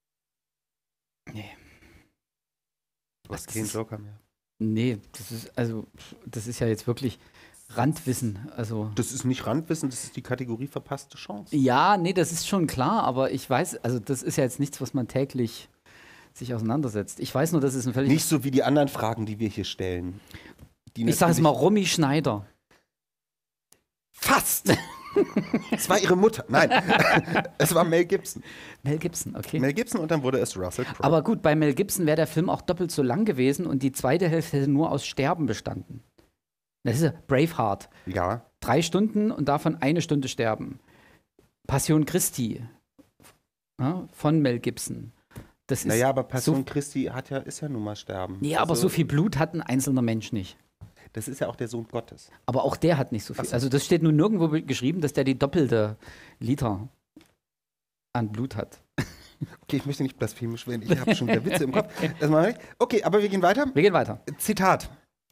Du hast Das keinen ist- Joker mehr. Nee, das ist, also, das ist ja jetzt wirklich Randwissen. Also. Das ist nicht Randwissen, das ist die Kategorie verpasste Chance. Ja, nee, das ist schon klar, aber ich weiß, also das ist ja jetzt nichts, was man täglich sich auseinandersetzt. Ich weiß nur, das ist ein völlig. Nicht so wie die anderen Fragen, die wir hier stellen. Die ich sag es natürlich- mal, Romy Schneider. Fast! Es war ihre Mutter. Nein, es war Mel Gibson. Mel Gibson, okay. Mel Gibson und dann wurde es Russell Crowe. Aber gut, bei Mel Gibson wäre der Film auch doppelt so lang gewesen und die zweite Hälfte hätte nur aus Sterben bestanden. Das ist ja Braveheart. Ja, Drei Stunden und davon eine Stunde sterben. Passion Christi, ja, von Mel Gibson. Das ist naja, aber Passion so, Christi hat ja, ist ja nun mal sterben. nee, aber Also, so viel Blut hat ein einzelner Mensch nicht. Das ist ja auch der Sohn Gottes. Aber auch der hat nicht so viel. Ach so. Also das steht nun nirgendwo be- geschrieben, dass der die doppelte Liter an Blut hat. Okay, ich möchte nicht blasphemisch werden, ich habe schon wieder Witze im Kopf. Das mache ich. Okay, aber wir gehen weiter. Wir gehen weiter. Zitat.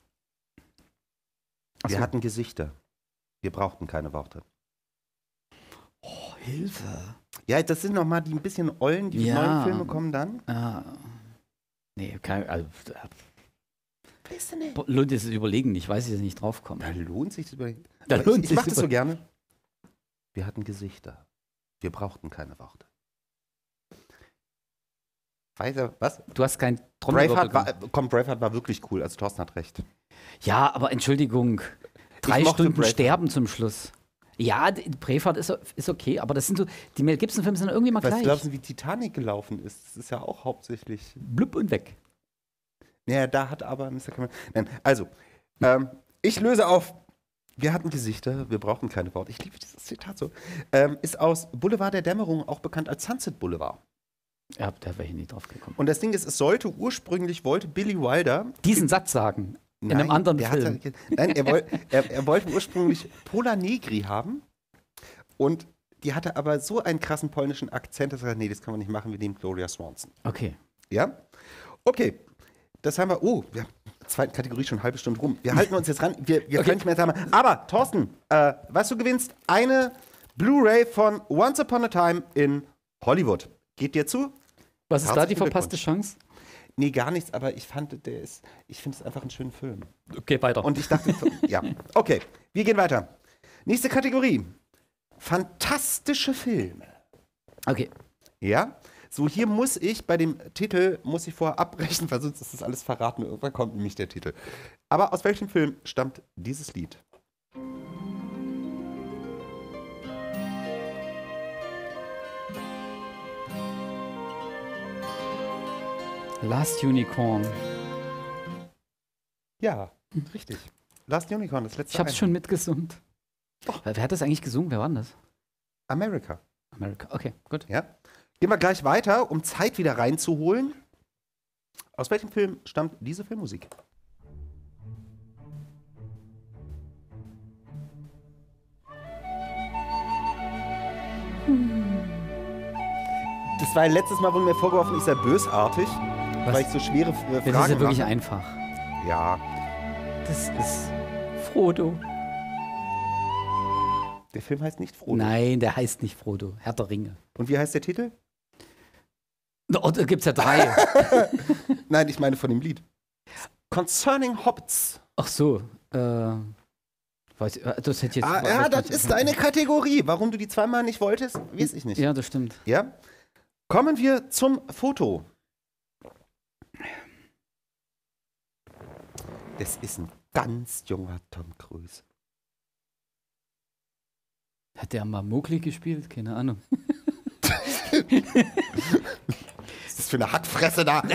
Ach Wir so. hatten Gesichter. Wir brauchten keine Worte. Oh, Hilfe. Ja, das sind nochmal die ein bisschen Ollen, die Ja. neuen Filme kommen dann. Ah. Nee, kein, also, Weißt du nicht? äh, lohnt es überlegen nicht, weiß ich, dass ich nicht draufkomme. Da lohnt sich das überlegen. Da Aber lohnt ich ich sich's mache das so über- gerne. Wir hatten Gesichter. Wir brauchten keine Worte. Weiß er, was? Du hast kein Trommelwirbel Braveheart war, gemacht. komm, Braveheart war wirklich cool, also Thorsten hat recht. Ja, aber Entschuldigung. Drei mochte Stunden Braveheart. sterben zum Schluss. Ja, die- Braveheart ist, ist okay, aber das sind so, die Mel Gibson-Filme sind irgendwie mal Was gleich. glaubst du, wie Titanic gelaufen ist? Das ist ja auch hauptsächlich. Blub und weg. Naja, da hat aber Mister Cameron. Nein, also, ähm, ich löse auf. Wir hatten Gesichter, wir brauchten keine Worte. Ich liebe dieses Zitat so. Ähm, ist aus Boulevard der Dämmerung, auch bekannt als Sunset Boulevard. Ja, da wäre ich nicht drauf gekommen. Und das Ding ist, es sollte ursprünglich, wollte Billy Wilder. Diesen Satz sagen. In einem anderen der hat Film. ja- nein, er, woll, er, er wollte ursprünglich Pola Negri haben. Und die hatte aber so einen krassen polnischen Akzent, dass er gesagt, nee, das kann man nicht machen, wir nehmen Gloria Swanson. Okay. Ja? Okay. Das haben wir. Oh, wir haben in der zweiten Kategorie schon eine halbe Stunde rum. Wir halten uns jetzt ran. Wir, wir Okay. können nicht mehr sagen. Aber, Thorsten, äh, was du gewinnst, eine Blu-ray von Once Upon a Time in Hollywood. Geht dir zu? Was ist da die Herzlichen verpasste Chance? Nee, gar nichts, aber ich fand, der ist, ich finde es einfach einen schönen Film. Okay, weiter. Und ich dachte, ja, okay, wir gehen weiter. Nächste Kategorie. Fantastische Filme. okay. Ja? So, hier muss ich bei dem Titel, muss ich vorher abbrechen, weil sonst ist das alles verraten. Irgendwann kommt nämlich der Titel. Aber aus welchem Film stammt dieses Lied? Last Unicorn. Ja, richtig. Last Unicorn, das letzte Ich hab's Ein- schon mitgesungen. Wer hat das eigentlich gesungen? Wer war denn das? America. America. Okay, gut. Ja? Gehen wir gleich weiter, um Zeit wieder reinzuholen. Aus welchem Film stammt diese Filmmusik? Das war letztes Mal, wurde mir vorgeworfen, ich sei bösartig, Was? weil ich so schwere äh, Fragen Das ist ja wirklich mache. einfach. Ja, Das ist Frodo. Der Film heißt nicht Frodo. Nein, der heißt nicht Frodo. Herr der Ringe. Und wie heißt der Titel? Oh, da gibt's ja drei. Nein, ich meine von dem Lied. Concerning Hobbits. Ach so. Äh, weiß, das hätte jetzt. Ah, ja, das ist deine Kategorie. Warum du die zweimal nicht wolltest, weiß ich nicht. Ja, das stimmt. Ja? Kommen wir zum Foto. Das ist ein ganz junger Tom Cruise. Hat der mal Mowgli gespielt? Keine Ahnung. Was ist das für eine Hackfresse da?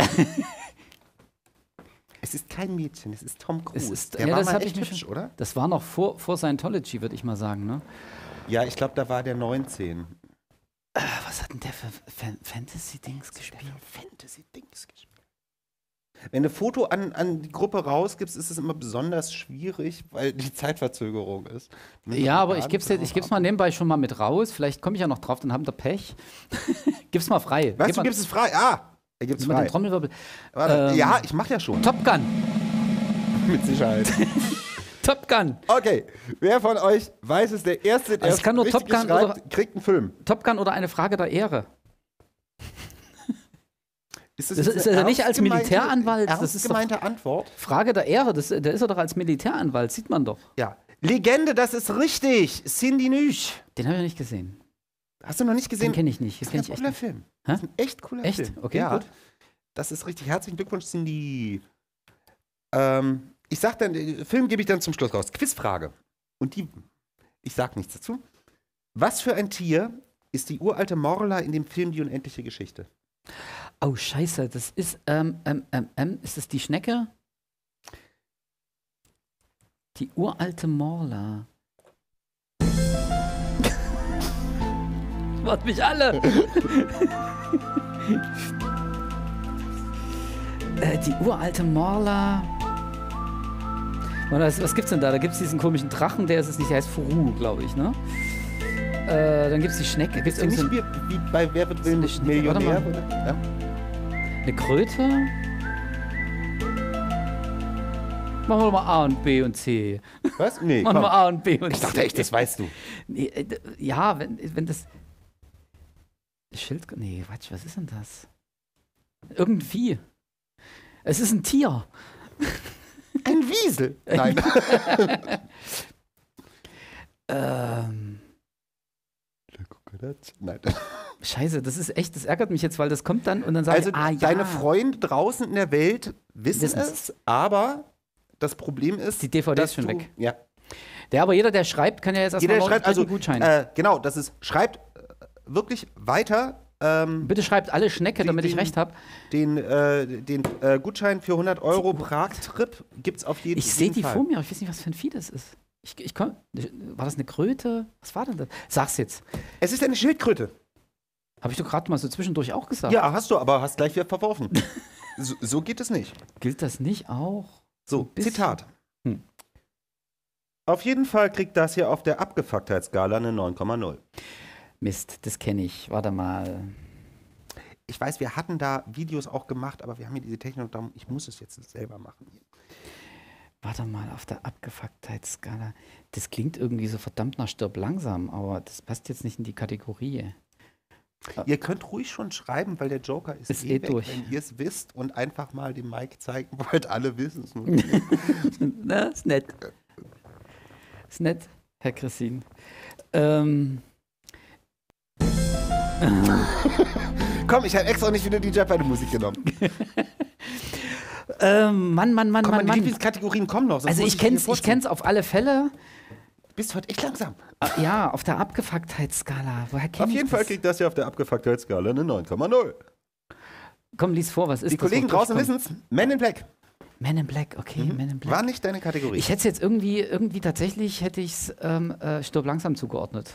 Es ist kein Mädchen, es ist Tom Cruise. Es ist, der ja, war das mal hab echt ich mir hübsch, schon, oder? Das war noch vor, vor Scientology, würde ich mal sagen, ne? Ja, ich glaube, da war der neunzehn. Äh, was hat denn der für Fan Fantasy-Dings gespielt? Fantasy-Dings gespielt. Wenn du ein Foto an, an die Gruppe rausgibst, ist es immer besonders schwierig, weil die Zeitverzögerung ist. Ja, aber ich gebe es ich geb's mal nebenbei schon mal mit raus. Vielleicht komme ich ja noch drauf, dann haben wir Pech. Gib's mal frei. Was, Gib du mal, gibst es frei? Ah, er gibt es mal den frei. Trommelwirbel. Warte, Ähm, ja, ich mach ja schon. Top Gun. Mit Sicherheit. Top Gun. Okay, wer von euch weiß es, der Erste, der Also es kann nur richtig Top Gun schreibt, oder- kriegt einen Film. Top Gun oder eine Frage der Ehre. Ist Das jetzt ist eine er nicht als ernst gemeinte- Militäranwalt, das Ernst ist doch- gemeinte Antwort. Frage der Ehre, das, der ist er doch als Militäranwalt, sieht man doch. Ja. Legende, das ist richtig. Cindy Nüch. Den habe ich noch nicht gesehen. Hast du noch nicht Den gesehen? kenne ich nicht. Den Das kenn ist ich ein echt cooler nicht. Film. Das ist Hä? ein echt cooler Echt? Film. Okay, ja, gut. Das ist richtig. Herzlichen Glückwunsch, Cindy. Ähm, ich sag dann, den Film gebe ich dann zum Schluss raus. Quizfrage. Und die, ich sag nichts dazu. Was für ein Tier ist die uralte Morla in dem Film Die unendliche Geschichte? Oh, scheiße, das ist, ähm, ähm, ähm, ähm, ist das die Schnecke? Die uralte Morla. Wart mich alle! äh, die uralte Morla. Was, was gibt's denn da? Da gibt's diesen komischen Drachen, der ist es nicht, der heißt Furu, glaube ich, ne? Äh, dann gibt's die Schnecke. Gibt's Ist ja nicht irgend so wie, wie bei Wer wird eine Schnecke? Millionär? Warte Oder? Ja. eine Kröte? Machen wir mal A und B und C. Was? Nee, Machen komm. wir A und B und Ich C. dachte echt, das weißt du. Nee, äh, d- ja, wenn, wenn das. Schild. Nee, Quatsch, was ist denn das? Irgendwie. Es ist ein Tier. Ein Wiesel. Nein. Ähm, Nein. Scheiße, das ist echt, das ärgert mich jetzt, weil das kommt dann und dann sage Also ich, ah ja. deine Freunde draußen in der Welt wissen Wissen's. es, aber das Problem ist, Die D V D dass ist schon du, weg. Ja. Der, aber jeder, der schreibt, kann ja jetzt Jeder erstmal schreibt also einen Gutschein. äh, genau, das ist schreibt äh, wirklich weiter. Ähm, Bitte schreibt alle Schnecke, den- damit ich den- recht habe. den äh, den äh, Gutschein für hundert Euro Prag-Trip gibt's auf jeden, Ich sehe jeden die Fall. vor mir, aber ich weiß nicht, was für ein Vieh das ist. Ich, ich komm, war das eine Kröte? Was war denn das? Sag's jetzt. Es ist eine Schildkröte. Habe ich doch gerade mal so zwischendurch auch gesagt. Ja, hast du, aber hast gleich wieder verworfen. so, so geht es nicht. Gilt das nicht auch? So, bisschen. Zitat. Hm. Auf jeden Fall kriegt das hier auf der Abgefucktheitsskala eine neun Komma null. Mist, das kenne ich. Warte mal. Ich weiß, wir hatten da Videos auch gemacht, aber wir haben hier diese Technik und darum, ich muss es jetzt selber machen. Warte mal, auf der Abgefucktheitsskala. Das klingt irgendwie so verdammt nach Stirb langsam, aber das passt jetzt nicht in die Kategorie. Ihr könnt ruhig schon schreiben, weil der Joker ist, Ist eh eh weg, durch. wenn ihr es wisst und einfach mal dem Mike zeigen wollt, alle wissen es. Na, ist nett. Ist nett, Herr Christin. Ähm, Komm, ich habe extra nicht wieder die Jeopardy-Musik genommen. ähm, Mann, Mann, Mann, Komm, Mann, meine Mann. Lieblingskategorien kommen noch. sonst Also muss ich dir kenn's, hier ich kenn's auf alle Fälle. Du bist heute echt langsam. Äh, Ja, auf der Abgefucktheitsskala. Woher kenn Auf ich jeden das? Fall kriegt das hier auf der Abgefucktheitsskala eine neun Komma null. Komm, lies vor, was ist Die das? Kollegen wo draußen durchkommt? wissen es. Men in Black. Men in Black, okay, Men in Black. War nicht deine Kategorie. Ich hätte es jetzt irgendwie, irgendwie tatsächlich, hätte ich es ähm, äh, Stirb langsam zugeordnet.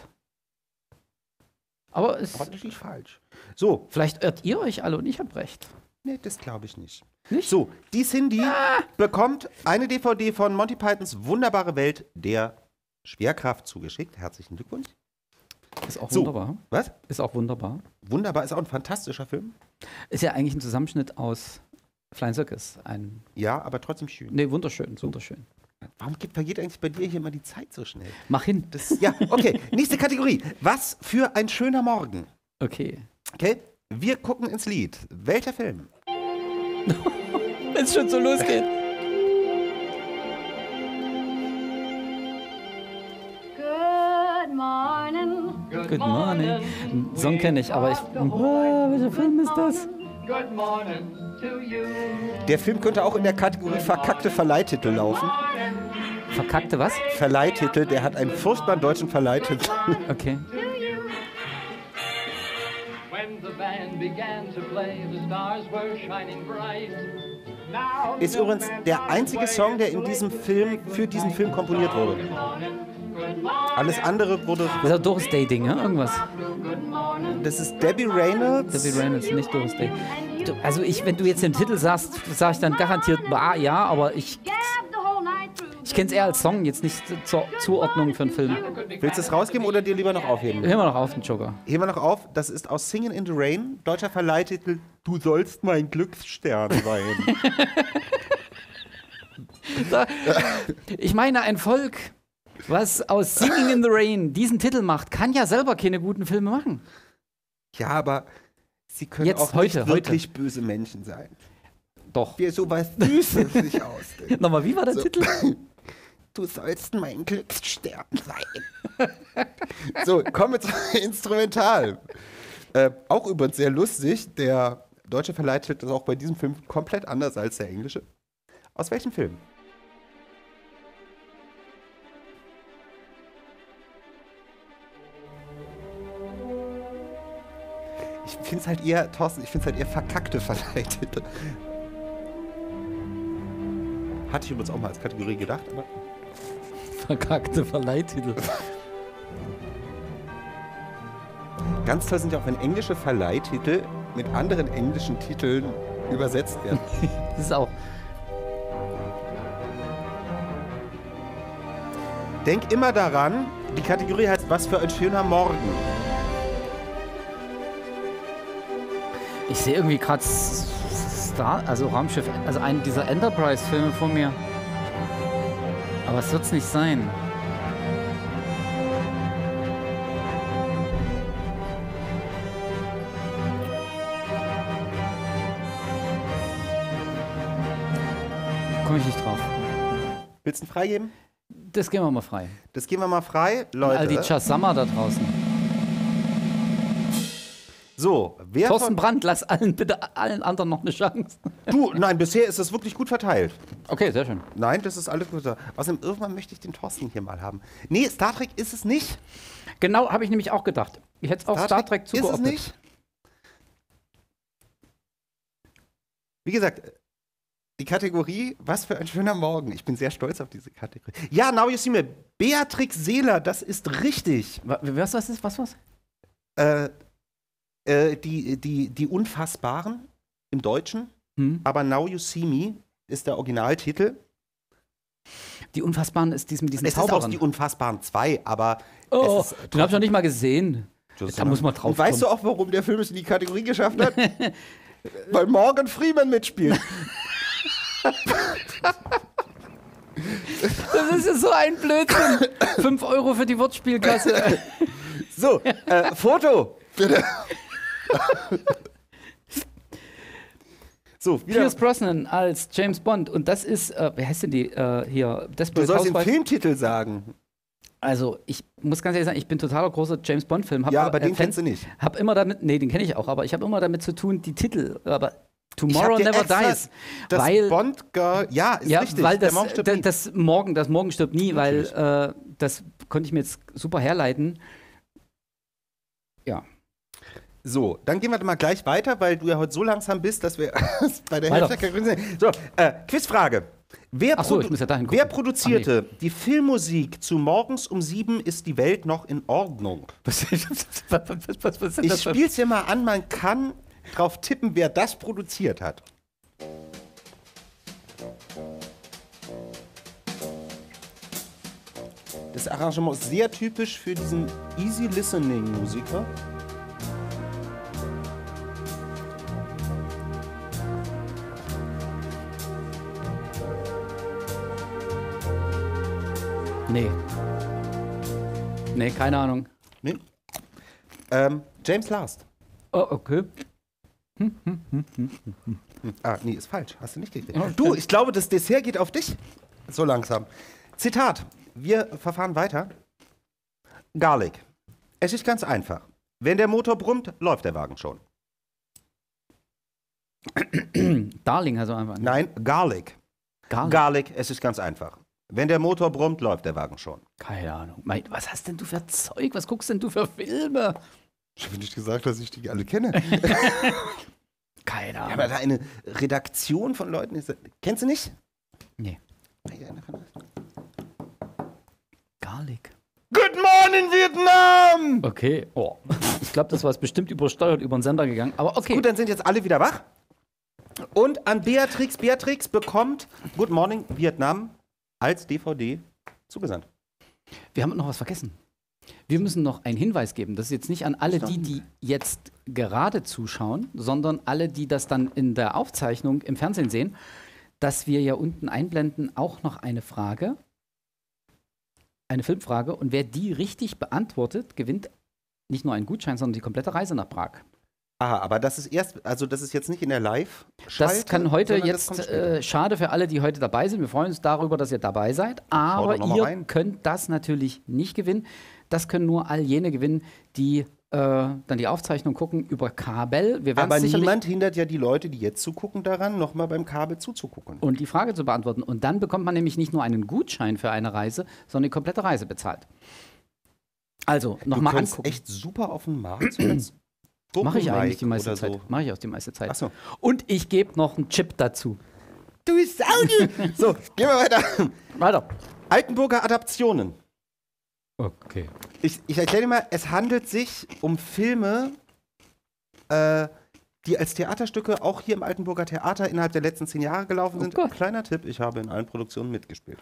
Aber es, Aber natürlich falsch. So, vielleicht irrt ihr euch alle und ich habe recht. nee, das glaube ich nicht. Nicht? So, die Cindy bekommt eine D V D von Monty Pythons Wunderbare Welt der Schwerkraft zugeschickt. Herzlichen Glückwunsch. Ist auch So. wunderbar. Was? Ist auch wunderbar. Wunderbar, ist auch ein fantastischer Film. Ist ja eigentlich ein Zusammenschnitt aus Flying Circus. Ein, Ja, aber trotzdem schön. nee, wunderschön, wunderschön. Warum geht, vergeht eigentlich bei dir hier immer die Zeit so schnell? Mach hin. Das, ja, okay. Nächste Kategorie. Was für ein schöner Morgen. Okay. Okay, wir gucken ins Lied. Welcher Film? Wenn es schon so losgeht. Good morning. Good morning. Den Song kenne ich, aber ich. Oh, welcher Film ist das? Good morning to you. Der Film könnte auch in der Kategorie verkackte Verleihtitel laufen. Verkackte was? Verleihtitel, der hat einen furchtbaren deutschen Verleihtitel. Okay. When the band began to play, the stars were shining bright. Now Ist übrigens der einzige Song, der in diesem Film für diesen Film komponiert wurde. Alles andere wurde. Das ist auch Doris Day Ding, ja? Irgendwas. Das ist Debbie Reynolds. Debbie Reynolds, nicht Doris Day. Du, also ich, wenn du jetzt den Titel sagst, sage ich dann garantiert ah, ja, aber ich, ich kenne es eher als Song, jetzt nicht zur Zuordnung für einen Film. Willst du es rausgeben oder dir lieber noch aufheben? Hören wir noch auf den Joker. Heben wir noch auf. Das ist aus Singin' in the Rain, deutscher Verleihtitel. Du sollst mein Glücksstern sein. Ich meine, ein Volk, was aus Singing in the Rain diesen Titel macht, kann ja selber keine guten Filme machen. Ja, aber sie können Jetzt, auch heute, nicht wirklich böse Menschen sein. Doch. Wer sowas Süßes sich ausdenkt. Nochmal, wie war der So. Titel? Du sollst mein Glücksstern sein. So, kommen wir zum Instrumental. Äh, auch übrigens sehr lustig. Der deutsche Verleihtitel ist auch bei diesem Film komplett anders als der englische. Aus welchem Film? Ich finde es halt eher, Thorsten, ich finde es halt eher verkackte Verleihtitel. Hatte ich übrigens auch mal als Kategorie gedacht, aber. Verkackte Verleihtitel. Ganz toll sind ja auch, wenn englische Verleihtitel mit anderen englischen Titeln übersetzt werden. Das ist auch. Denk immer daran, die Kategorie heißt Was für ein schöner Morgen. Ich sehe irgendwie gerade Star, also Raumschiff, also einen dieser Enterprise-Filme vor mir. Aber es wird's nicht sein. Komme ich nicht drauf. Willst du ihn freigeben? Das gehen wir mal frei. Das gehen wir mal frei. Leute. All die Chasama da draußen. So, wer Thorsten von, Brandt, lass allen bitte allen anderen noch eine Chance. Du, nein, bisher ist das wirklich gut verteilt. Okay, sehr schön. Nein, das ist alles gut. Außerdem, irgendwann möchte ich den Thorsten hier mal haben. Nee, Star Trek ist es nicht. Genau, habe ich nämlich auch gedacht. Ich hätte es auf Star Trek ist es zugeordnet. nicht. Wie gesagt, die Kategorie, was für ein schöner Morgen. Ich bin sehr stolz auf diese Kategorie. Ja, now you see me. Beatrix Seeler, das ist richtig. Wa- Was, was ist? Was, was? Äh, äh, die, die, die Unfassbaren im Deutschen, Hm? aber Now You See Me ist der Originaltitel. Die Unfassbaren ist dies mit diesen Es ist auch Zauberern. die Unfassbaren zwei, aber Oh, es ist den habe ich noch nicht mal gesehen. Das Da muss man drauf Und weißt du auch, warum der Film es in die Kategorie geschafft hat? Weil Morgan Freeman mitspielt. Das ist ja so ein Blödsinn. Fünf Euro für die Wortspielkasse. So, äh, Foto, bitte. So, wieder. Pierce Brosnan als James Bond. Und das ist, äh, wie heißt denn die äh, hier? Du Desperate sollst den Housewives. Filmtitel sagen. Also, ich muss ganz ehrlich sagen, ich bin totaler großer James Bond-Film. Ja, aber den kennst du nicht. Hab immer damit, nee, den kenne ich auch, aber ich habe immer damit zu tun, die Titel, aber Ich Tomorrow hab dir Never extra Dies. Das weil, Bond Girl, ja, ist ja, richtig. weil der das, Morgen stirbt das, nie. das, Morgen, das Morgen stirbt nie, weil äh, das konnte ich mir jetzt super herleiten. Ja. So, dann gehen wir mal gleich weiter, weil du ja heute so langsam bist, dass wir bei der Weiter. Hälfte der Kategorie sind. So, äh, Quizfrage. Wer, Ach so, produ- ich muss ja dahin wer gucken. produzierte die Filmmusik zu Morgens um sieben ist die Welt noch in Ordnung? Was, was, was, was, was ist denn Ich das? spiel's dir mal an, man kann drauf tippen, wer das produziert hat. Das Arrangement ist sehr typisch für diesen Easy Listening Musiker. Nee. Nee, keine Ahnung. Nee. Ähm, James Last. Oh, okay. Ah, nee, ist falsch. Hast du nicht gekriegt. Ja, Du, ich glaube, das Dessert geht auf dich. So langsam. Zitat. Wir verfahren weiter. Garlic. Es ist ganz einfach. Wenn der Motor brummt, läuft der Wagen schon. Darling, also einfach. Nein, Garlic. Garlic. Garlic, es ist ganz einfach. Wenn der Motor brummt, läuft der Wagen schon. Keine Ahnung. Mein, was hast denn du für Zeug? Was guckst denn du für Filme? Ich habe nicht gesagt, dass ich die alle kenne. Keine Aber Ahnung. da eine Redaktion von Leuten ist. Kennst du nicht? Nee. Garlic. Good morning, Vietnam! Okay. Oh. Ich glaube, das war jetzt bestimmt übersteuert über den Sender gegangen. Aber okay. Gut, dann sind jetzt alle wieder wach. Und an Beatrix. Beatrix bekommt Good Morning Vietnam als D V D zugesandt. Wir haben noch was vergessen. Wir müssen noch einen Hinweis geben. Das ist jetzt nicht an alle die, die jetzt gerade zuschauen, sondern alle, die das dann in der Aufzeichnung im Fernsehen sehen, dass wir ja unten einblenden auch noch eine Frage, eine Filmfrage. Und wer die richtig beantwortet, gewinnt nicht nur einen Gutschein, sondern die komplette Reise nach Prag. Aha, aber das ist erst, also das ist jetzt nicht in der live Das kann heute jetzt, äh, schade für alle, die heute dabei sind. Wir freuen uns darüber, dass ihr dabei seid. Aber doch noch mal ihr rein. könnt das natürlich nicht gewinnen. Das können nur all jene gewinnen, die äh, dann die Aufzeichnung gucken über Kabel. Wir werden Aber sicherlich niemand hindert ja die Leute, die jetzt zugucken, daran, nochmal beim Kabel zuzugucken. und die Frage zu beantworten. Und dann bekommt man nämlich nicht nur einen Gutschein für eine Reise, sondern die komplette Reise bezahlt. Also, nochmal Du kannst angucken. echt super auf den Markt. So Mache ich eigentlich die meiste oder Zeit. so. Mache ich auch die meiste Zeit. Ach so. Und ich gebe noch einen Chip dazu. Du Saudi! So, gehen wir weiter. Weiter. Altenburger Adaptionen. Okay. Ich, ich erkläre dir mal, es handelt sich um Filme, äh, die als Theaterstücke auch hier im Altenburger Theater innerhalb der letzten zehn Jahre gelaufen sind. Gott. Kleiner Tipp, ich habe in allen Produktionen mitgespielt.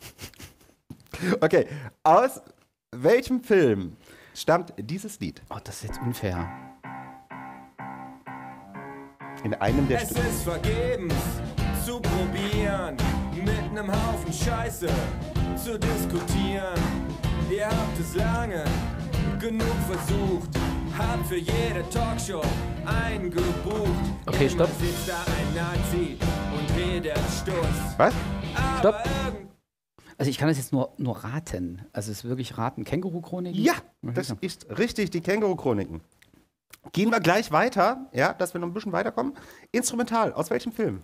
Okay, aus welchem Film stammt dieses Lied? Oh, das ist jetzt unfair. In einem der Es Stücke. ist vergebens zu probieren, mit nem Haufen Scheiße zu diskutieren. Ihr habt es lange genug versucht, habt für jede Talkshow eingebucht. Okay, stopp. Immer sitzt da ein Nazi und redet Stuss. Was? Stopp. Aber irgend- Also ich kann das jetzt nur, nur raten. Also es ist wirklich raten. Känguru-Chroniken? Ja, das ist richtig, die Känguru-Chroniken. Gehen wir gleich weiter, ja, dass wir noch ein bisschen weiterkommen. Instrumental, aus welchem Film?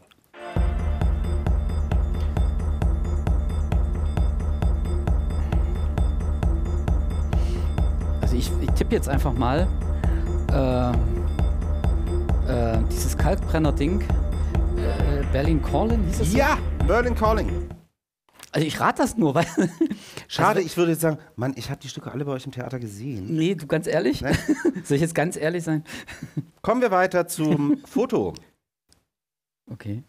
Also ich, ich tippe jetzt einfach mal äh, äh, dieses Kalkbrenner-Ding. Äh, Berlin Calling, hieß es so? Ja, Berlin Calling. Also ich rate das nur, weil... Schade, Also- ich würde jetzt sagen, Mann, ich habe die Stücke alle bei euch im Theater gesehen. Nee, du ganz ehrlich? Ne? Soll ich jetzt ganz ehrlich sein? Kommen wir weiter zum Foto. Okay.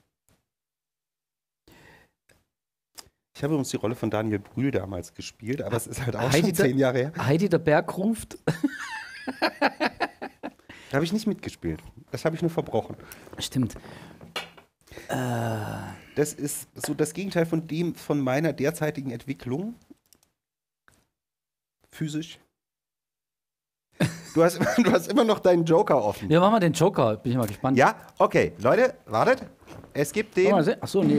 Ich habe übrigens die Rolle von Daniel Brühl damals gespielt, aber es ist halt auch Heidi schon der- zehn Jahre her. Heidi der Berg ruft. Da habe ich nicht mitgespielt. Das habe ich nur verbrochen. Stimmt. Das ist so das Gegenteil von dem, von meiner derzeitigen Entwicklung. Physisch. Du hast, du hast immer noch deinen Joker offen. Ja, machen wir den Joker. Bin ich mal gespannt. Ja, okay. Leute, wartet. Es gibt Wollen wir mal den. sehen? Ach so, nee.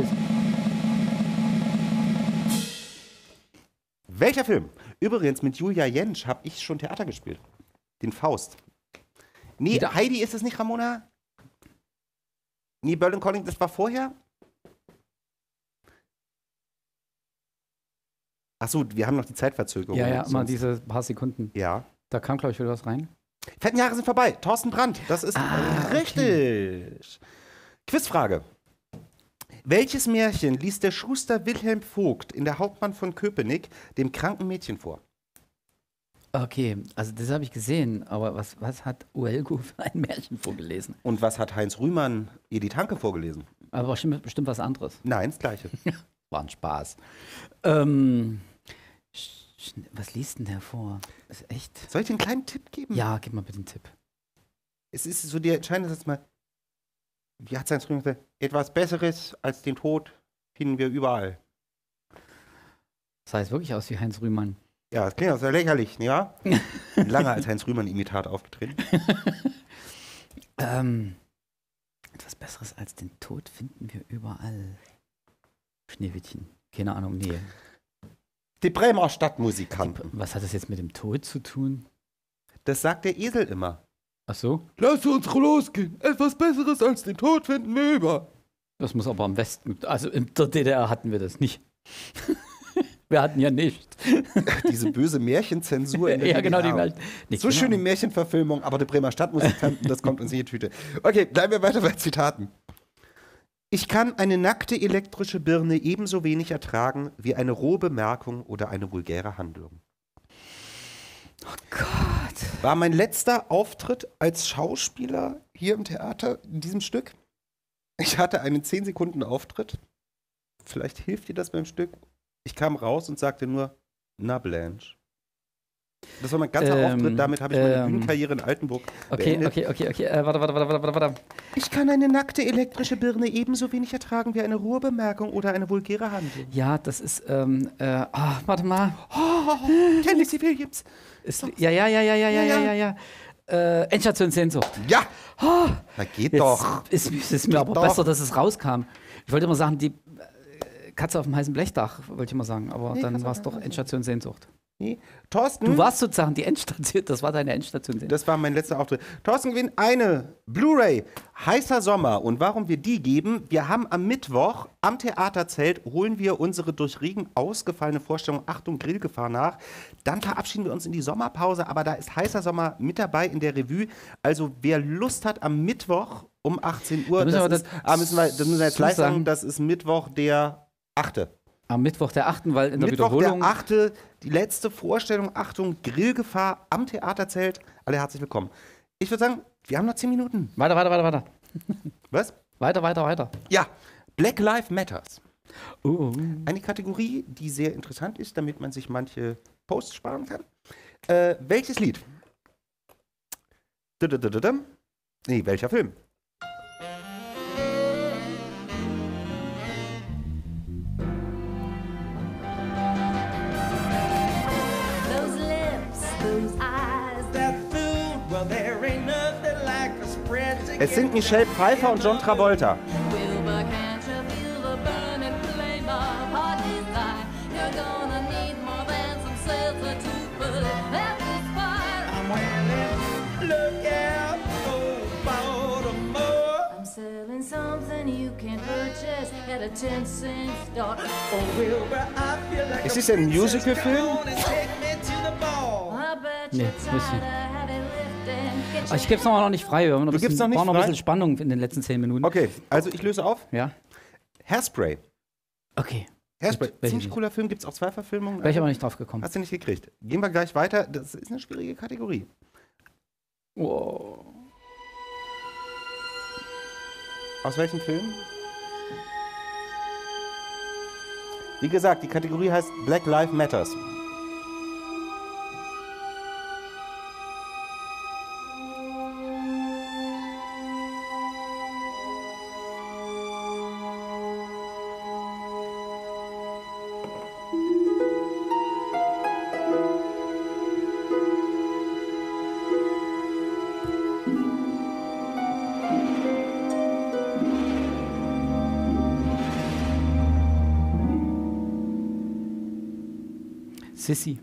Welcher Film? Übrigens, mit Julia Jentsch habe ich schon Theater gespielt. Den Faust. Nee, Wieder- Heidi, ist es nicht Ramona? Nee, Berlin Calling, das war vorher? Achso, wir haben noch die Zeitverzögerung. Ja, ja, mal Sonst- diese paar Sekunden. Ja. Da kam, glaube ich, wieder was rein. Fetten Jahre sind vorbei. Thorsten Brandt, das ist Ah, richtig. Quizfrage. Welches Märchen liest der Schuster Wilhelm Vogt in der Hauptmann von Köpenick dem kranken Mädchen vor? Okay, also das habe ich gesehen, aber was, was hat Uelgo für ein Märchen vorgelesen? Und was hat Heinz Rühmann Edith Hanke vorgelesen? Aber bestimmt, bestimmt was anderes. Nein, das Gleiche. War ein Spaß. Ähm, sch- sch- was liest denn der vor? Das ist echt. Soll ich dir einen kleinen Tipp geben? Ja, gib mal bitte einen Tipp. Es ist so der entscheidende Satz mal. Wie hat Heinz Rühmann gesagt? Etwas Besseres als den Tod finden wir überall. Sah jetzt wirklich aus wie Heinz Rühmann. Ja, das klingt auch sehr lächerlich, ja? Lange als Heinz Rühmann-Imitat aufgetreten. ähm, etwas Besseres als den Tod finden wir überall. Schneewittchen. Keine Ahnung, nee. Die Bremer Stadtmusikanten. Was hat das jetzt mit dem Tod zu tun? Das sagt der Esel immer. Ach so? Lass uns losgehen. Etwas Besseres als den Tod finden wir über. Das muss aber am Westen, also in der D D R hatten wir das nicht. Wir hatten ja nicht. Diese böse Märchenzensur in der Ja, genau, die D D R. Märchen. Nicht So genau. schöne Märchenverfilmung, aber die Bremer Stadtmusikanten, das kommt uns in die Tüte. Okay, bleiben wir weiter bei Zitaten. Ich kann eine nackte elektrische Birne ebenso wenig ertragen wie eine rohe Bemerkung oder eine vulgäre Handlung. Oh Gott. War mein letzter Auftritt als Schauspieler hier im Theater in diesem Stück. Ich hatte einen zehn Sekunden Auftritt. Vielleicht hilft dir das beim Stück. Ich kam raus und sagte nur, na Blanche. Das war mein ganzer Ähm, Auftritt, damit habe ich meine ähm, Bühnenkarriere in Altenburg Okay, beendet. okay, okay, okay. Äh, warte, warte, warte, warte, warte. Ich kann eine nackte elektrische Birne ebenso wenig ertragen wie eine rohe Bemerkung oder eine vulgäre Handlung. Ja, das ist, ähm, äh, ah, warte mal. Oh, Tennessee Williams. Ist, ja, ja, ja, ja, ja, ja, ja, ja, ja. Äh, Endstation Sehnsucht. Ja! Na geht Jetzt doch. Ist, ist, ist mir Geht aber doch. besser, dass es rauskam. Ich wollte immer sagen, die äh, Katze auf dem heißen Blechdach, wollte ich immer sagen, aber Nee, dann Katze war auf es dem doch heißen Endstation Sehnsucht. Nee. Thorsten, Du warst sozusagen die Endstation, das war deine Endstation Sehnsucht. das war mein letzter Auftritt. Thorsten gewinnt eine Blu-ray, Heißer Sommer. Und warum wir die geben, wir haben am Mittwoch am Theaterzelt, holen wir unsere durch Regen ausgefallene Vorstellung Achtung Grillgefahr nach. Dann verabschieden wir uns in die Sommerpause, aber da ist Heißer Sommer mit dabei in der Revue. Also wer Lust hat am Mittwoch um achtzehn Uhr, Da müssen wir das, aber ist, ah, müssen wir, das müssen wir jetzt gleich zusagen. sagen, das ist Mittwoch der achte. Am Mittwoch der achten, weil in der Mittwoch Wiederholung. der achte, die letzte Vorstellung, Achtung, Grillgefahr am Theaterzelt. Alle herzlich willkommen. Ich würde sagen, wir haben noch zehn Minuten. Weiter, weiter, weiter, weiter. Was? Weiter, weiter, weiter. Ja, Black Lives Matters. Oh. Eine Kategorie, die sehr interessant ist, damit man sich manche Posts sparen kann. Äh, welches Lied? Dududududum. Nee, welcher Film? Those lips, those eyes, That food, well, there ain't nothing like a spread to Es sind Michelle Pfeiffer und John Travolta. Wilbur, can't you feel the burning flame of hot desire? You're gonna need more than some seltzer to put out this fire. I'm wailing, look out, oh, Baltimore. I'm selling something you can purchase at a ten cent store. Oh, Wilbur, I feel like Ist a dies ein princess. Musical-Film? Come on and take me to the ball. I bet Nee, you're muss tired nicht. of heavy lifting. Get Aber ich gebe es nochmal noch nicht frei. Wir haben noch ein Du gibst bisschen, noch nicht brauchen noch ein frei? bisschen Spannung in den letzten zehn Minuten. Okay, also ich löse auf. Ja. Hairspray. Okay. Hairspray, Welchen ziemlich nicht? cooler Film, gibt es auch zwei Verfilmungen. Wäre ich aber nicht drauf gekommen. Hast du nicht gekriegt. Gehen wir gleich weiter. Das ist eine schwierige Kategorie. Oh. Aus welchem Film? Wie gesagt, die Kategorie heißt Black Lives Matters. Sissy.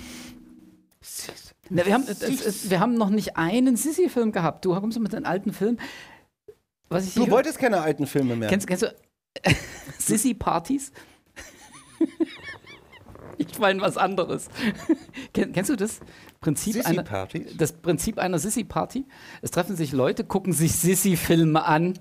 Na, wir, haben, es, es, wir haben noch nicht einen Sissy-Film gehabt. Du kommst mit den alten Film. Was ich Du hier- wolltest keine alten Filme mehr. Kennst, kennst du Sissy-Partys? Ich meine was anderes. Kenn, kennst du das Prinzip einer, Sissy-Partys? das Prinzip einer Sissy-Party? Es treffen sich Leute, gucken sich Sissy-Filme an.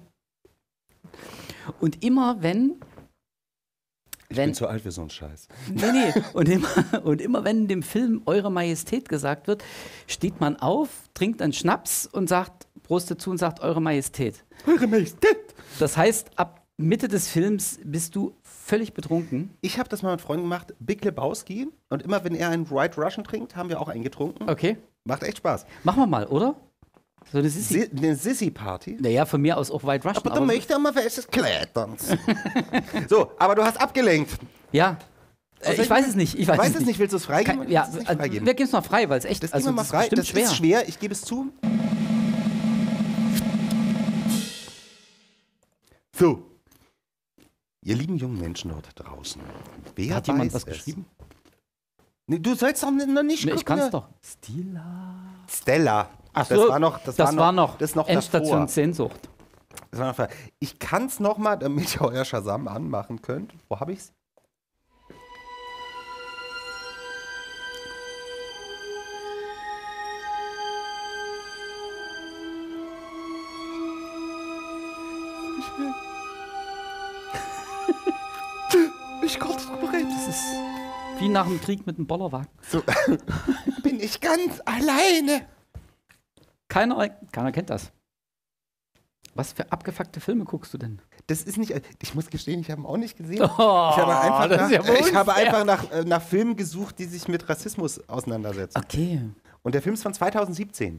Und immer wenn Ich wenn bin zu alt für so einen Scheiß. Nee, nee. Und immer, und immer wenn in dem Film Eure Majestät gesagt wird, steht man auf, trinkt einen Schnaps und sagt, Prost dazu und sagt Eure Majestät. Eure Majestät! Das heißt, ab Mitte des Films bist du völlig betrunken. Ich habe das mal mit Freunden gemacht, Big Lebowski. Und immer wenn er einen White Russian trinkt, haben wir auch einen getrunken. Okay. Macht echt Spaß. Machen wir mal, oder? So eine Sissi. Si eine Sissy-Party. Naja, von mir aus auch White Russian. Aber du möchtest immer welches Klettern. So, aber du hast abgelenkt. ja. Aus ich welchem weiß Film? es nicht. Ich weiß, weiß es es nicht. Willst du es freigeben? Kein, oder ja, willst du es nicht also, freigeben? wir geben es mal frei, weil es echt Das also, geben wir mal das frei. Ist Das schwer. ist schwer, ich gebe es zu. So. Ihr lieben jungen Menschen dort draußen. Wer Hat jemand weiß was es? geschrieben? Nee, du sollst doch noch nicht Nee, ich gucken, kann es ne? doch. Stila. Stella. Ach das so, war noch, das, das war war noch, noch das ist noch Endstation davor. Sehnsucht. Das war noch davor. Ich kann es nochmal, damit ihr euer Shazam anmachen könnt. Wo habe ich's? Ich konnte es bereit. Das ist wie nach dem Krieg mit dem Bollerwagen. So, bin ich ganz alleine. Keiner, keiner kennt das. Was für abgefuckte Filme guckst du denn? Das ist nicht. Ich muss gestehen, ich habe ihn auch nicht gesehen. Oh, ich habe einfach, das nach, ist ja wohl ich habe unfair. einfach nach, äh, nach Filmen gesucht, die sich mit Rassismus auseinandersetzen. Okay. Und der Film ist von zweitausendsiebzehn.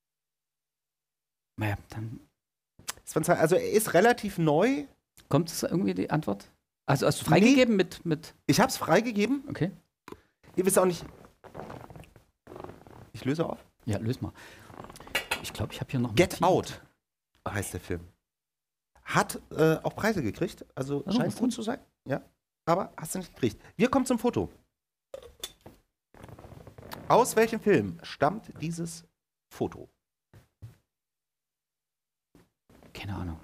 Naja, dann Ist von zwei, also er ist relativ neu. kommt es irgendwie die Antwort? Also hast du freigegeben mit, mit. Ich habe es freigegeben. Okay. Ihr wisst auch nicht. Ich löse auf. Ja, löse mal. Ich glaube, ich habe hier noch. Get notiert. Out heißt der Film. Hat äh, auch Preise gekriegt, also Oh, scheint was gut denn? zu sein. Ja, aber hast du nicht gekriegt. Wir kommen zum Foto. Aus welchem Film stammt dieses Foto? Keine Ahnung.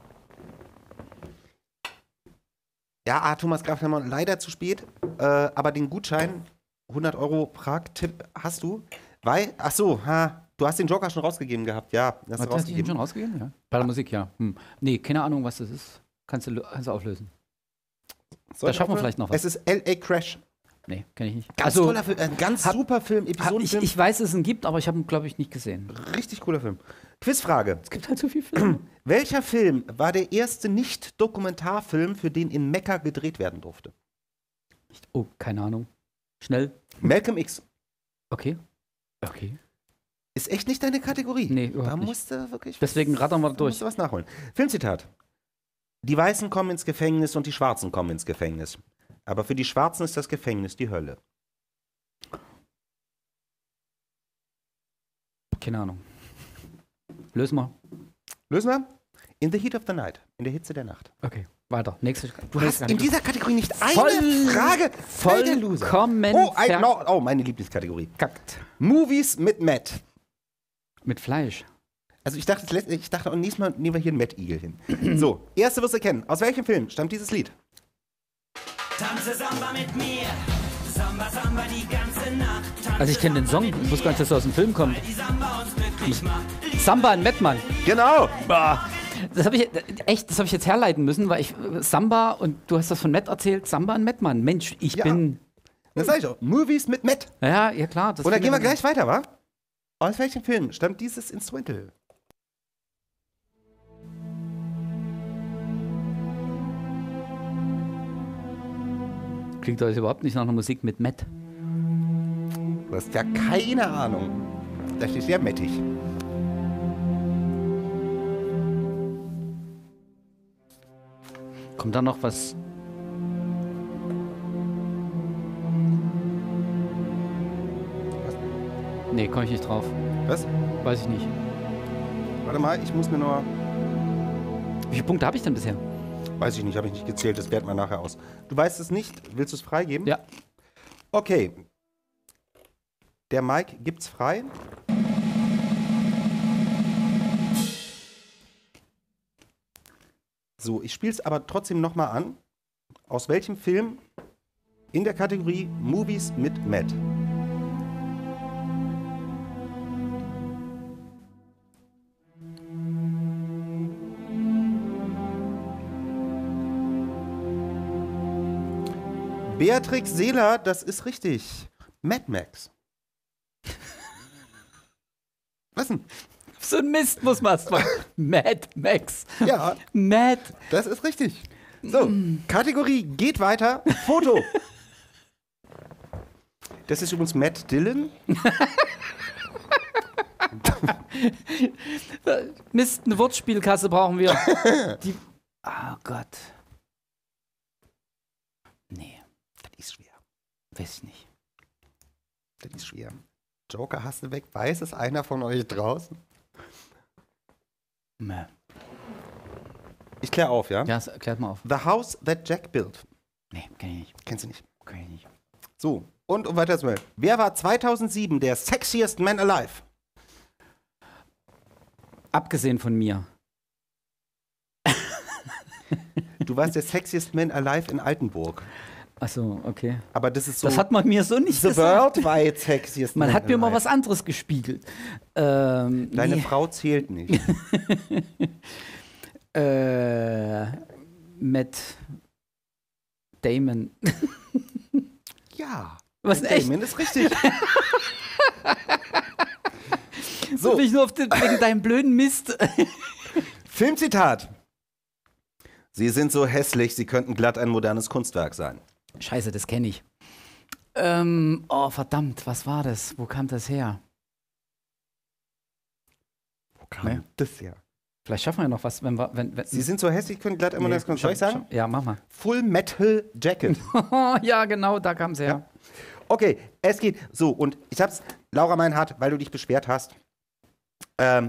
Ja, ah, Thomas Graf Hermann, leider zu spät, äh, aber den Gutschein, hundert Euro Prag-Tipp hast du, weil, ach so, ha, du hast den Joker schon rausgegeben gehabt, ja, hast du Hat der sich rausgegeben. schon rausgegeben? Ja. Bei der Musik, ja. Hm. Nee, keine Ahnung, was das ist. Kannst du, lö- kannst du auflösen? Soll da ich schaffen wir aufhören? vielleicht noch was. Es ist L A Crash. Nee, kenne ich nicht. Ganz toller Film, ein ganz hab- super Film, hab, ich, Episodenfilm. ich weiß, dass es ihn gibt, aber ich habe ihn, glaube ich, nicht gesehen. Richtig cooler Film. Quizfrage. Es gibt halt so viele Filme. Welcher Film war der erste Nicht-Dokumentarfilm, für den in Mekka gedreht werden durfte? Oh, keine Ahnung. Schnell. Malcolm X. Okay. Okay. Ist echt nicht deine Kategorie. Nee, überhaupt Da nicht. musst du wirklich Deswegen rattern wir da durch. musst du was nachholen. Filmzitat. Die Weißen kommen ins Gefängnis und die Schwarzen kommen ins Gefängnis. Aber für die Schwarzen ist das Gefängnis die Hölle. Keine Ahnung. Lösen wir. Lösen wir? In the Heat of the Night. In der Hitze der Nacht. Okay. Weiter. Nächste. Du hast in dieser Kategorie nicht eine Voll- Frage. Voll der Loser. vollkommen Oh, ein, no, oh, meine Lieblingskategorie. verkackt. Movies mit Matt. Mit Fleisch. Also ich dachte, das- ich dachte, und nächstes Mal nehmen wir hier einen Matt Eagle hin. So, erste wirst du kennen. Aus welchem Film stammt dieses Lied? Tanze Samba mit mir. Samba, Samba die ganze Nacht. Tanze Also ich kenne den Song. Ich wusste gar nicht, dass er aus dem Film kommt. die Samba uns glücklich macht. Samba in Mettmann. Genau. Das habe ich echt, das habe ich jetzt herleiten müssen, weil ich Samba und du hast das von Matt erzählt. Samba in Mettmann. Mensch, ich Ja. bin. Das sag ich auch. Movies mit Matt. Ja, ja klar. Das Oder fiel gehen wir mir- gleich weiter, wa? Aus welchem Film stammt dieses Instrumental? Klingt doch jetzt überhaupt nicht nach einer Musik mit Matt. Du hast ja keine Ahnung. Das ist ja mettig. Kommt da noch was? Nee, komme ich nicht drauf. Was? Weiß ich nicht. Warte mal, ich muss mir nur. Wie viele Punkte habe ich denn bisher? Weiß ich nicht, habe ich nicht gezählt, das werten wir nachher aus. Du weißt es nicht, willst du es freigeben? Ja. Okay. Der Mike gibt's frei. So, ich spiele es aber trotzdem nochmal an. Aus welchem Film in der Kategorie Movies mit Matt? Beatrix Seeler, das ist richtig. Mad Max. Was denn? So ein Mist muss man es machen. Mad Max. Ja, Mad. das ist richtig. So, Kategorie geht weiter. Foto. Das ist übrigens Matt Dillon. Mist, eine Wortspielkasse brauchen wir. Die. Oh Gott. Nee. Das ist schwer. Weiß ich nicht. Das ist schwer. Joker hast du weg. Weiß es einer von euch draußen? Mäh. Ich klär auf, ja? Ja, klärt mal auf. The House That Jack Built. Nee, kenn ich nicht. Kennst du nicht? Kenn ich nicht. So, und um weiter zu machen. Wer war zweitausendsieben der sexiest man alive? Abgesehen von mir. Du warst der sexiest man alive in Altenburg. Achso, okay. Aber das ist so Das hat man mir so nicht the gesagt. worldwide sexiest Man man hat mir mal alive. was anderes gespiegelt. Ähm, Deine nee. Frau zählt nicht. äh, Matt Damon. Ja. Was, Matt echt? Damon ist richtig. So. So, Bin ich nur auf den, wegen deinem blöden Mist. Filmzitat. Sie sind so hässlich, sie könnten glatt ein modernes Kunstwerk sein. Scheiße, das kenne ich. Ähm, oh, verdammt, was war das? Wo kam das her? Wo kam Nee. das her? Vielleicht schaffen wir ja noch was, wenn wir. Wenn, wenn, Sie sind so hässlich, können glatt ein modernes Kunstwerk scha- sein? scha- Ja, mach mal. Full Metal Jacket. Ja, genau, da kam es her. Ja. Okay, es geht so und ich hab's, Laura Meinhardt, weil du dich beschwert hast. Ähm,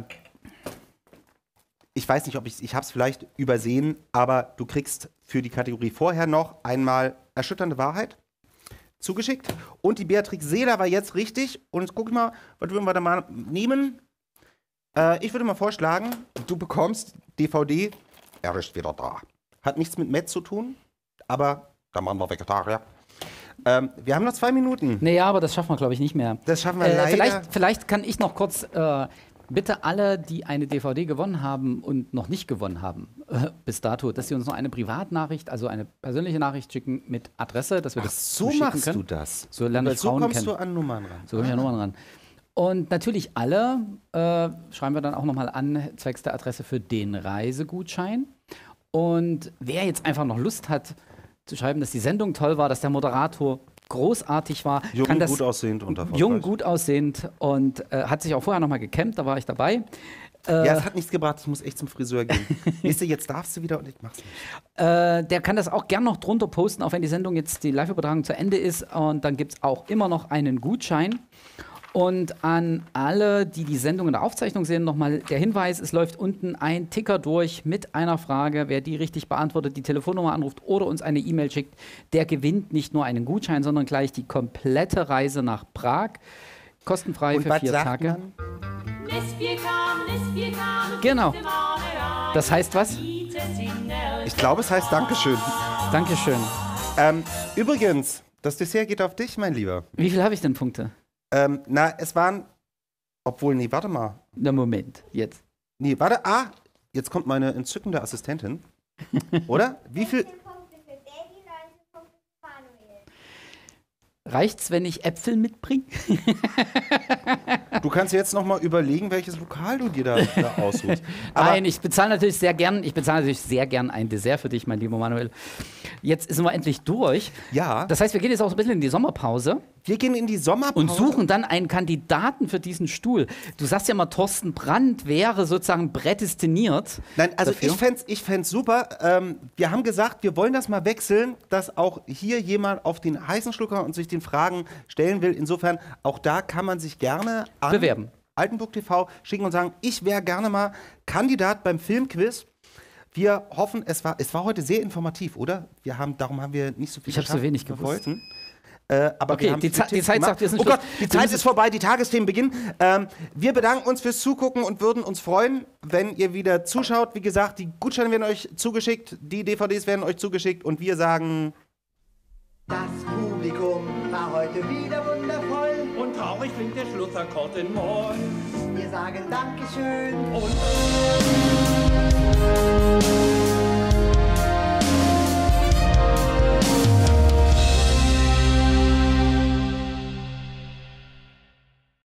ich weiß nicht, ob ich ich hab's vielleicht übersehen, aber du kriegst für die Kategorie vorher noch einmal erschütternde Wahrheit zugeschickt und die Beatrix Seeler war jetzt richtig und jetzt guck ich mal, was würden wir da mal nehmen? Äh, ich würde mal vorschlagen, du bekommst D V D, er ist wieder da. Hat nichts mit Met zu tun, aber da machen wir Vegetarier. Ähm, wir haben noch zwei Minuten. Nee, ja, aber das schaffen wir, glaube ich, nicht mehr. Das schaffen wir Äh, leider. vielleicht, vielleicht kann ich noch kurz, äh, bitte alle, die eine D V D gewonnen haben und noch nicht gewonnen haben, äh, bis dato, dass sie uns noch eine Privatnachricht, also eine persönliche Nachricht schicken mit Adresse, dass wir Ach, das so zuschicken machst können. du das. So lerne Weil ich so Frauen kommst kennen. du an Nummern ran. So komme ich ja Nummern ran. Und natürlich alle äh, schreiben wir dann auch nochmal an, zwecks der Adresse für den Reisegutschein. Und wer jetzt einfach noch Lust hat, zu schreiben, dass die Sendung toll war, dass der Moderator großartig war, Jung, kann das gut aussehend und erfolgreich. jung, gut aussehend und äh, hat sich auch vorher nochmal gekämmt, da war ich dabei. Ja, es hat nichts gebracht, ich muss echt zum Friseur gehen. Weißt du, jetzt darfst du wieder und ich mach's nicht. Äh, der kann das auch gern noch drunter posten, auch wenn die Sendung jetzt, die Live-Übertragung zu Ende ist. Und dann gibt es auch immer noch einen Gutschein. Und an alle, die die Sendung in der Aufzeichnung sehen, nochmal der Hinweis, es läuft unten ein Ticker durch mit einer Frage. Wer die richtig beantwortet, die Telefonnummer anruft oder uns eine E-Mail schickt, der gewinnt nicht nur einen Gutschein, sondern gleich die komplette Reise nach Prag. Kostenfrei Und für was vier sagt Tage. man? Genau. Das heißt was? Ich glaube, es heißt Dankeschön. Dankeschön. Ähm, übrigens, das Dessert geht auf dich, mein Lieber. Wie viel habe ich denn Punkte? Ähm, na, es waren. Obwohl, nee, warte mal. Na, Moment, jetzt. Nee, warte. Ah, jetzt kommt meine entzückende Assistentin. Oder? Wie viel. Punkte für Daddy, neunzehn Punkte für Manuel. Reicht's, wenn ich Äpfel mitbringe? Du kannst jetzt noch mal überlegen, welches Lokal du dir da, da aussuchst. Aber Nein, ich bezahle natürlich sehr gern, ich bezahle natürlich sehr gern ein Dessert für dich, mein lieber Manuel. Jetzt sind wir endlich durch. ja, Das heißt, wir gehen jetzt auch so ein bisschen in die Sommerpause wir gehen in die Sommerpause. und suchen dann einen Kandidaten für diesen Stuhl. Du sagst ja mal, Thorsten Brandt wäre sozusagen prädestiniert. Nein, also dafür. ich fänd's, ich fänd's super. Ähm, wir haben gesagt, wir wollen das mal wechseln, dass auch hier jemand auf den heißen Schlucker und sich den Fragen stellen will. Insofern, auch da kann man sich gerne an Bewerben. Altenburg T V schicken und sagen, ich wäre gerne mal Kandidat beim Filmquiz. Wir hoffen, es war, es war heute sehr informativ, oder? Wir haben, darum haben wir nicht so viel Ich hab so geschafft, wenig wie wir gewusst. wollten. Äh, aber Okay, wir haben die viele Ze- die Tipps Zeit gemacht. sagt, wir sind Oh Gott, Schluss. die Wir Zeit müssen- ist vorbei, die Tagesthemen beginnen. Ähm, wir bedanken uns fürs Zugucken und würden uns freuen, wenn ihr wieder zuschaut. Wie gesagt, die Gutscheine werden euch zugeschickt, die D V Ds werden euch zugeschickt und wir sagen... Das Publikum war heute wieder wundervoll. Und traurig klingt der Schlussakkord in Moll. Wir sagen Dankeschön. Und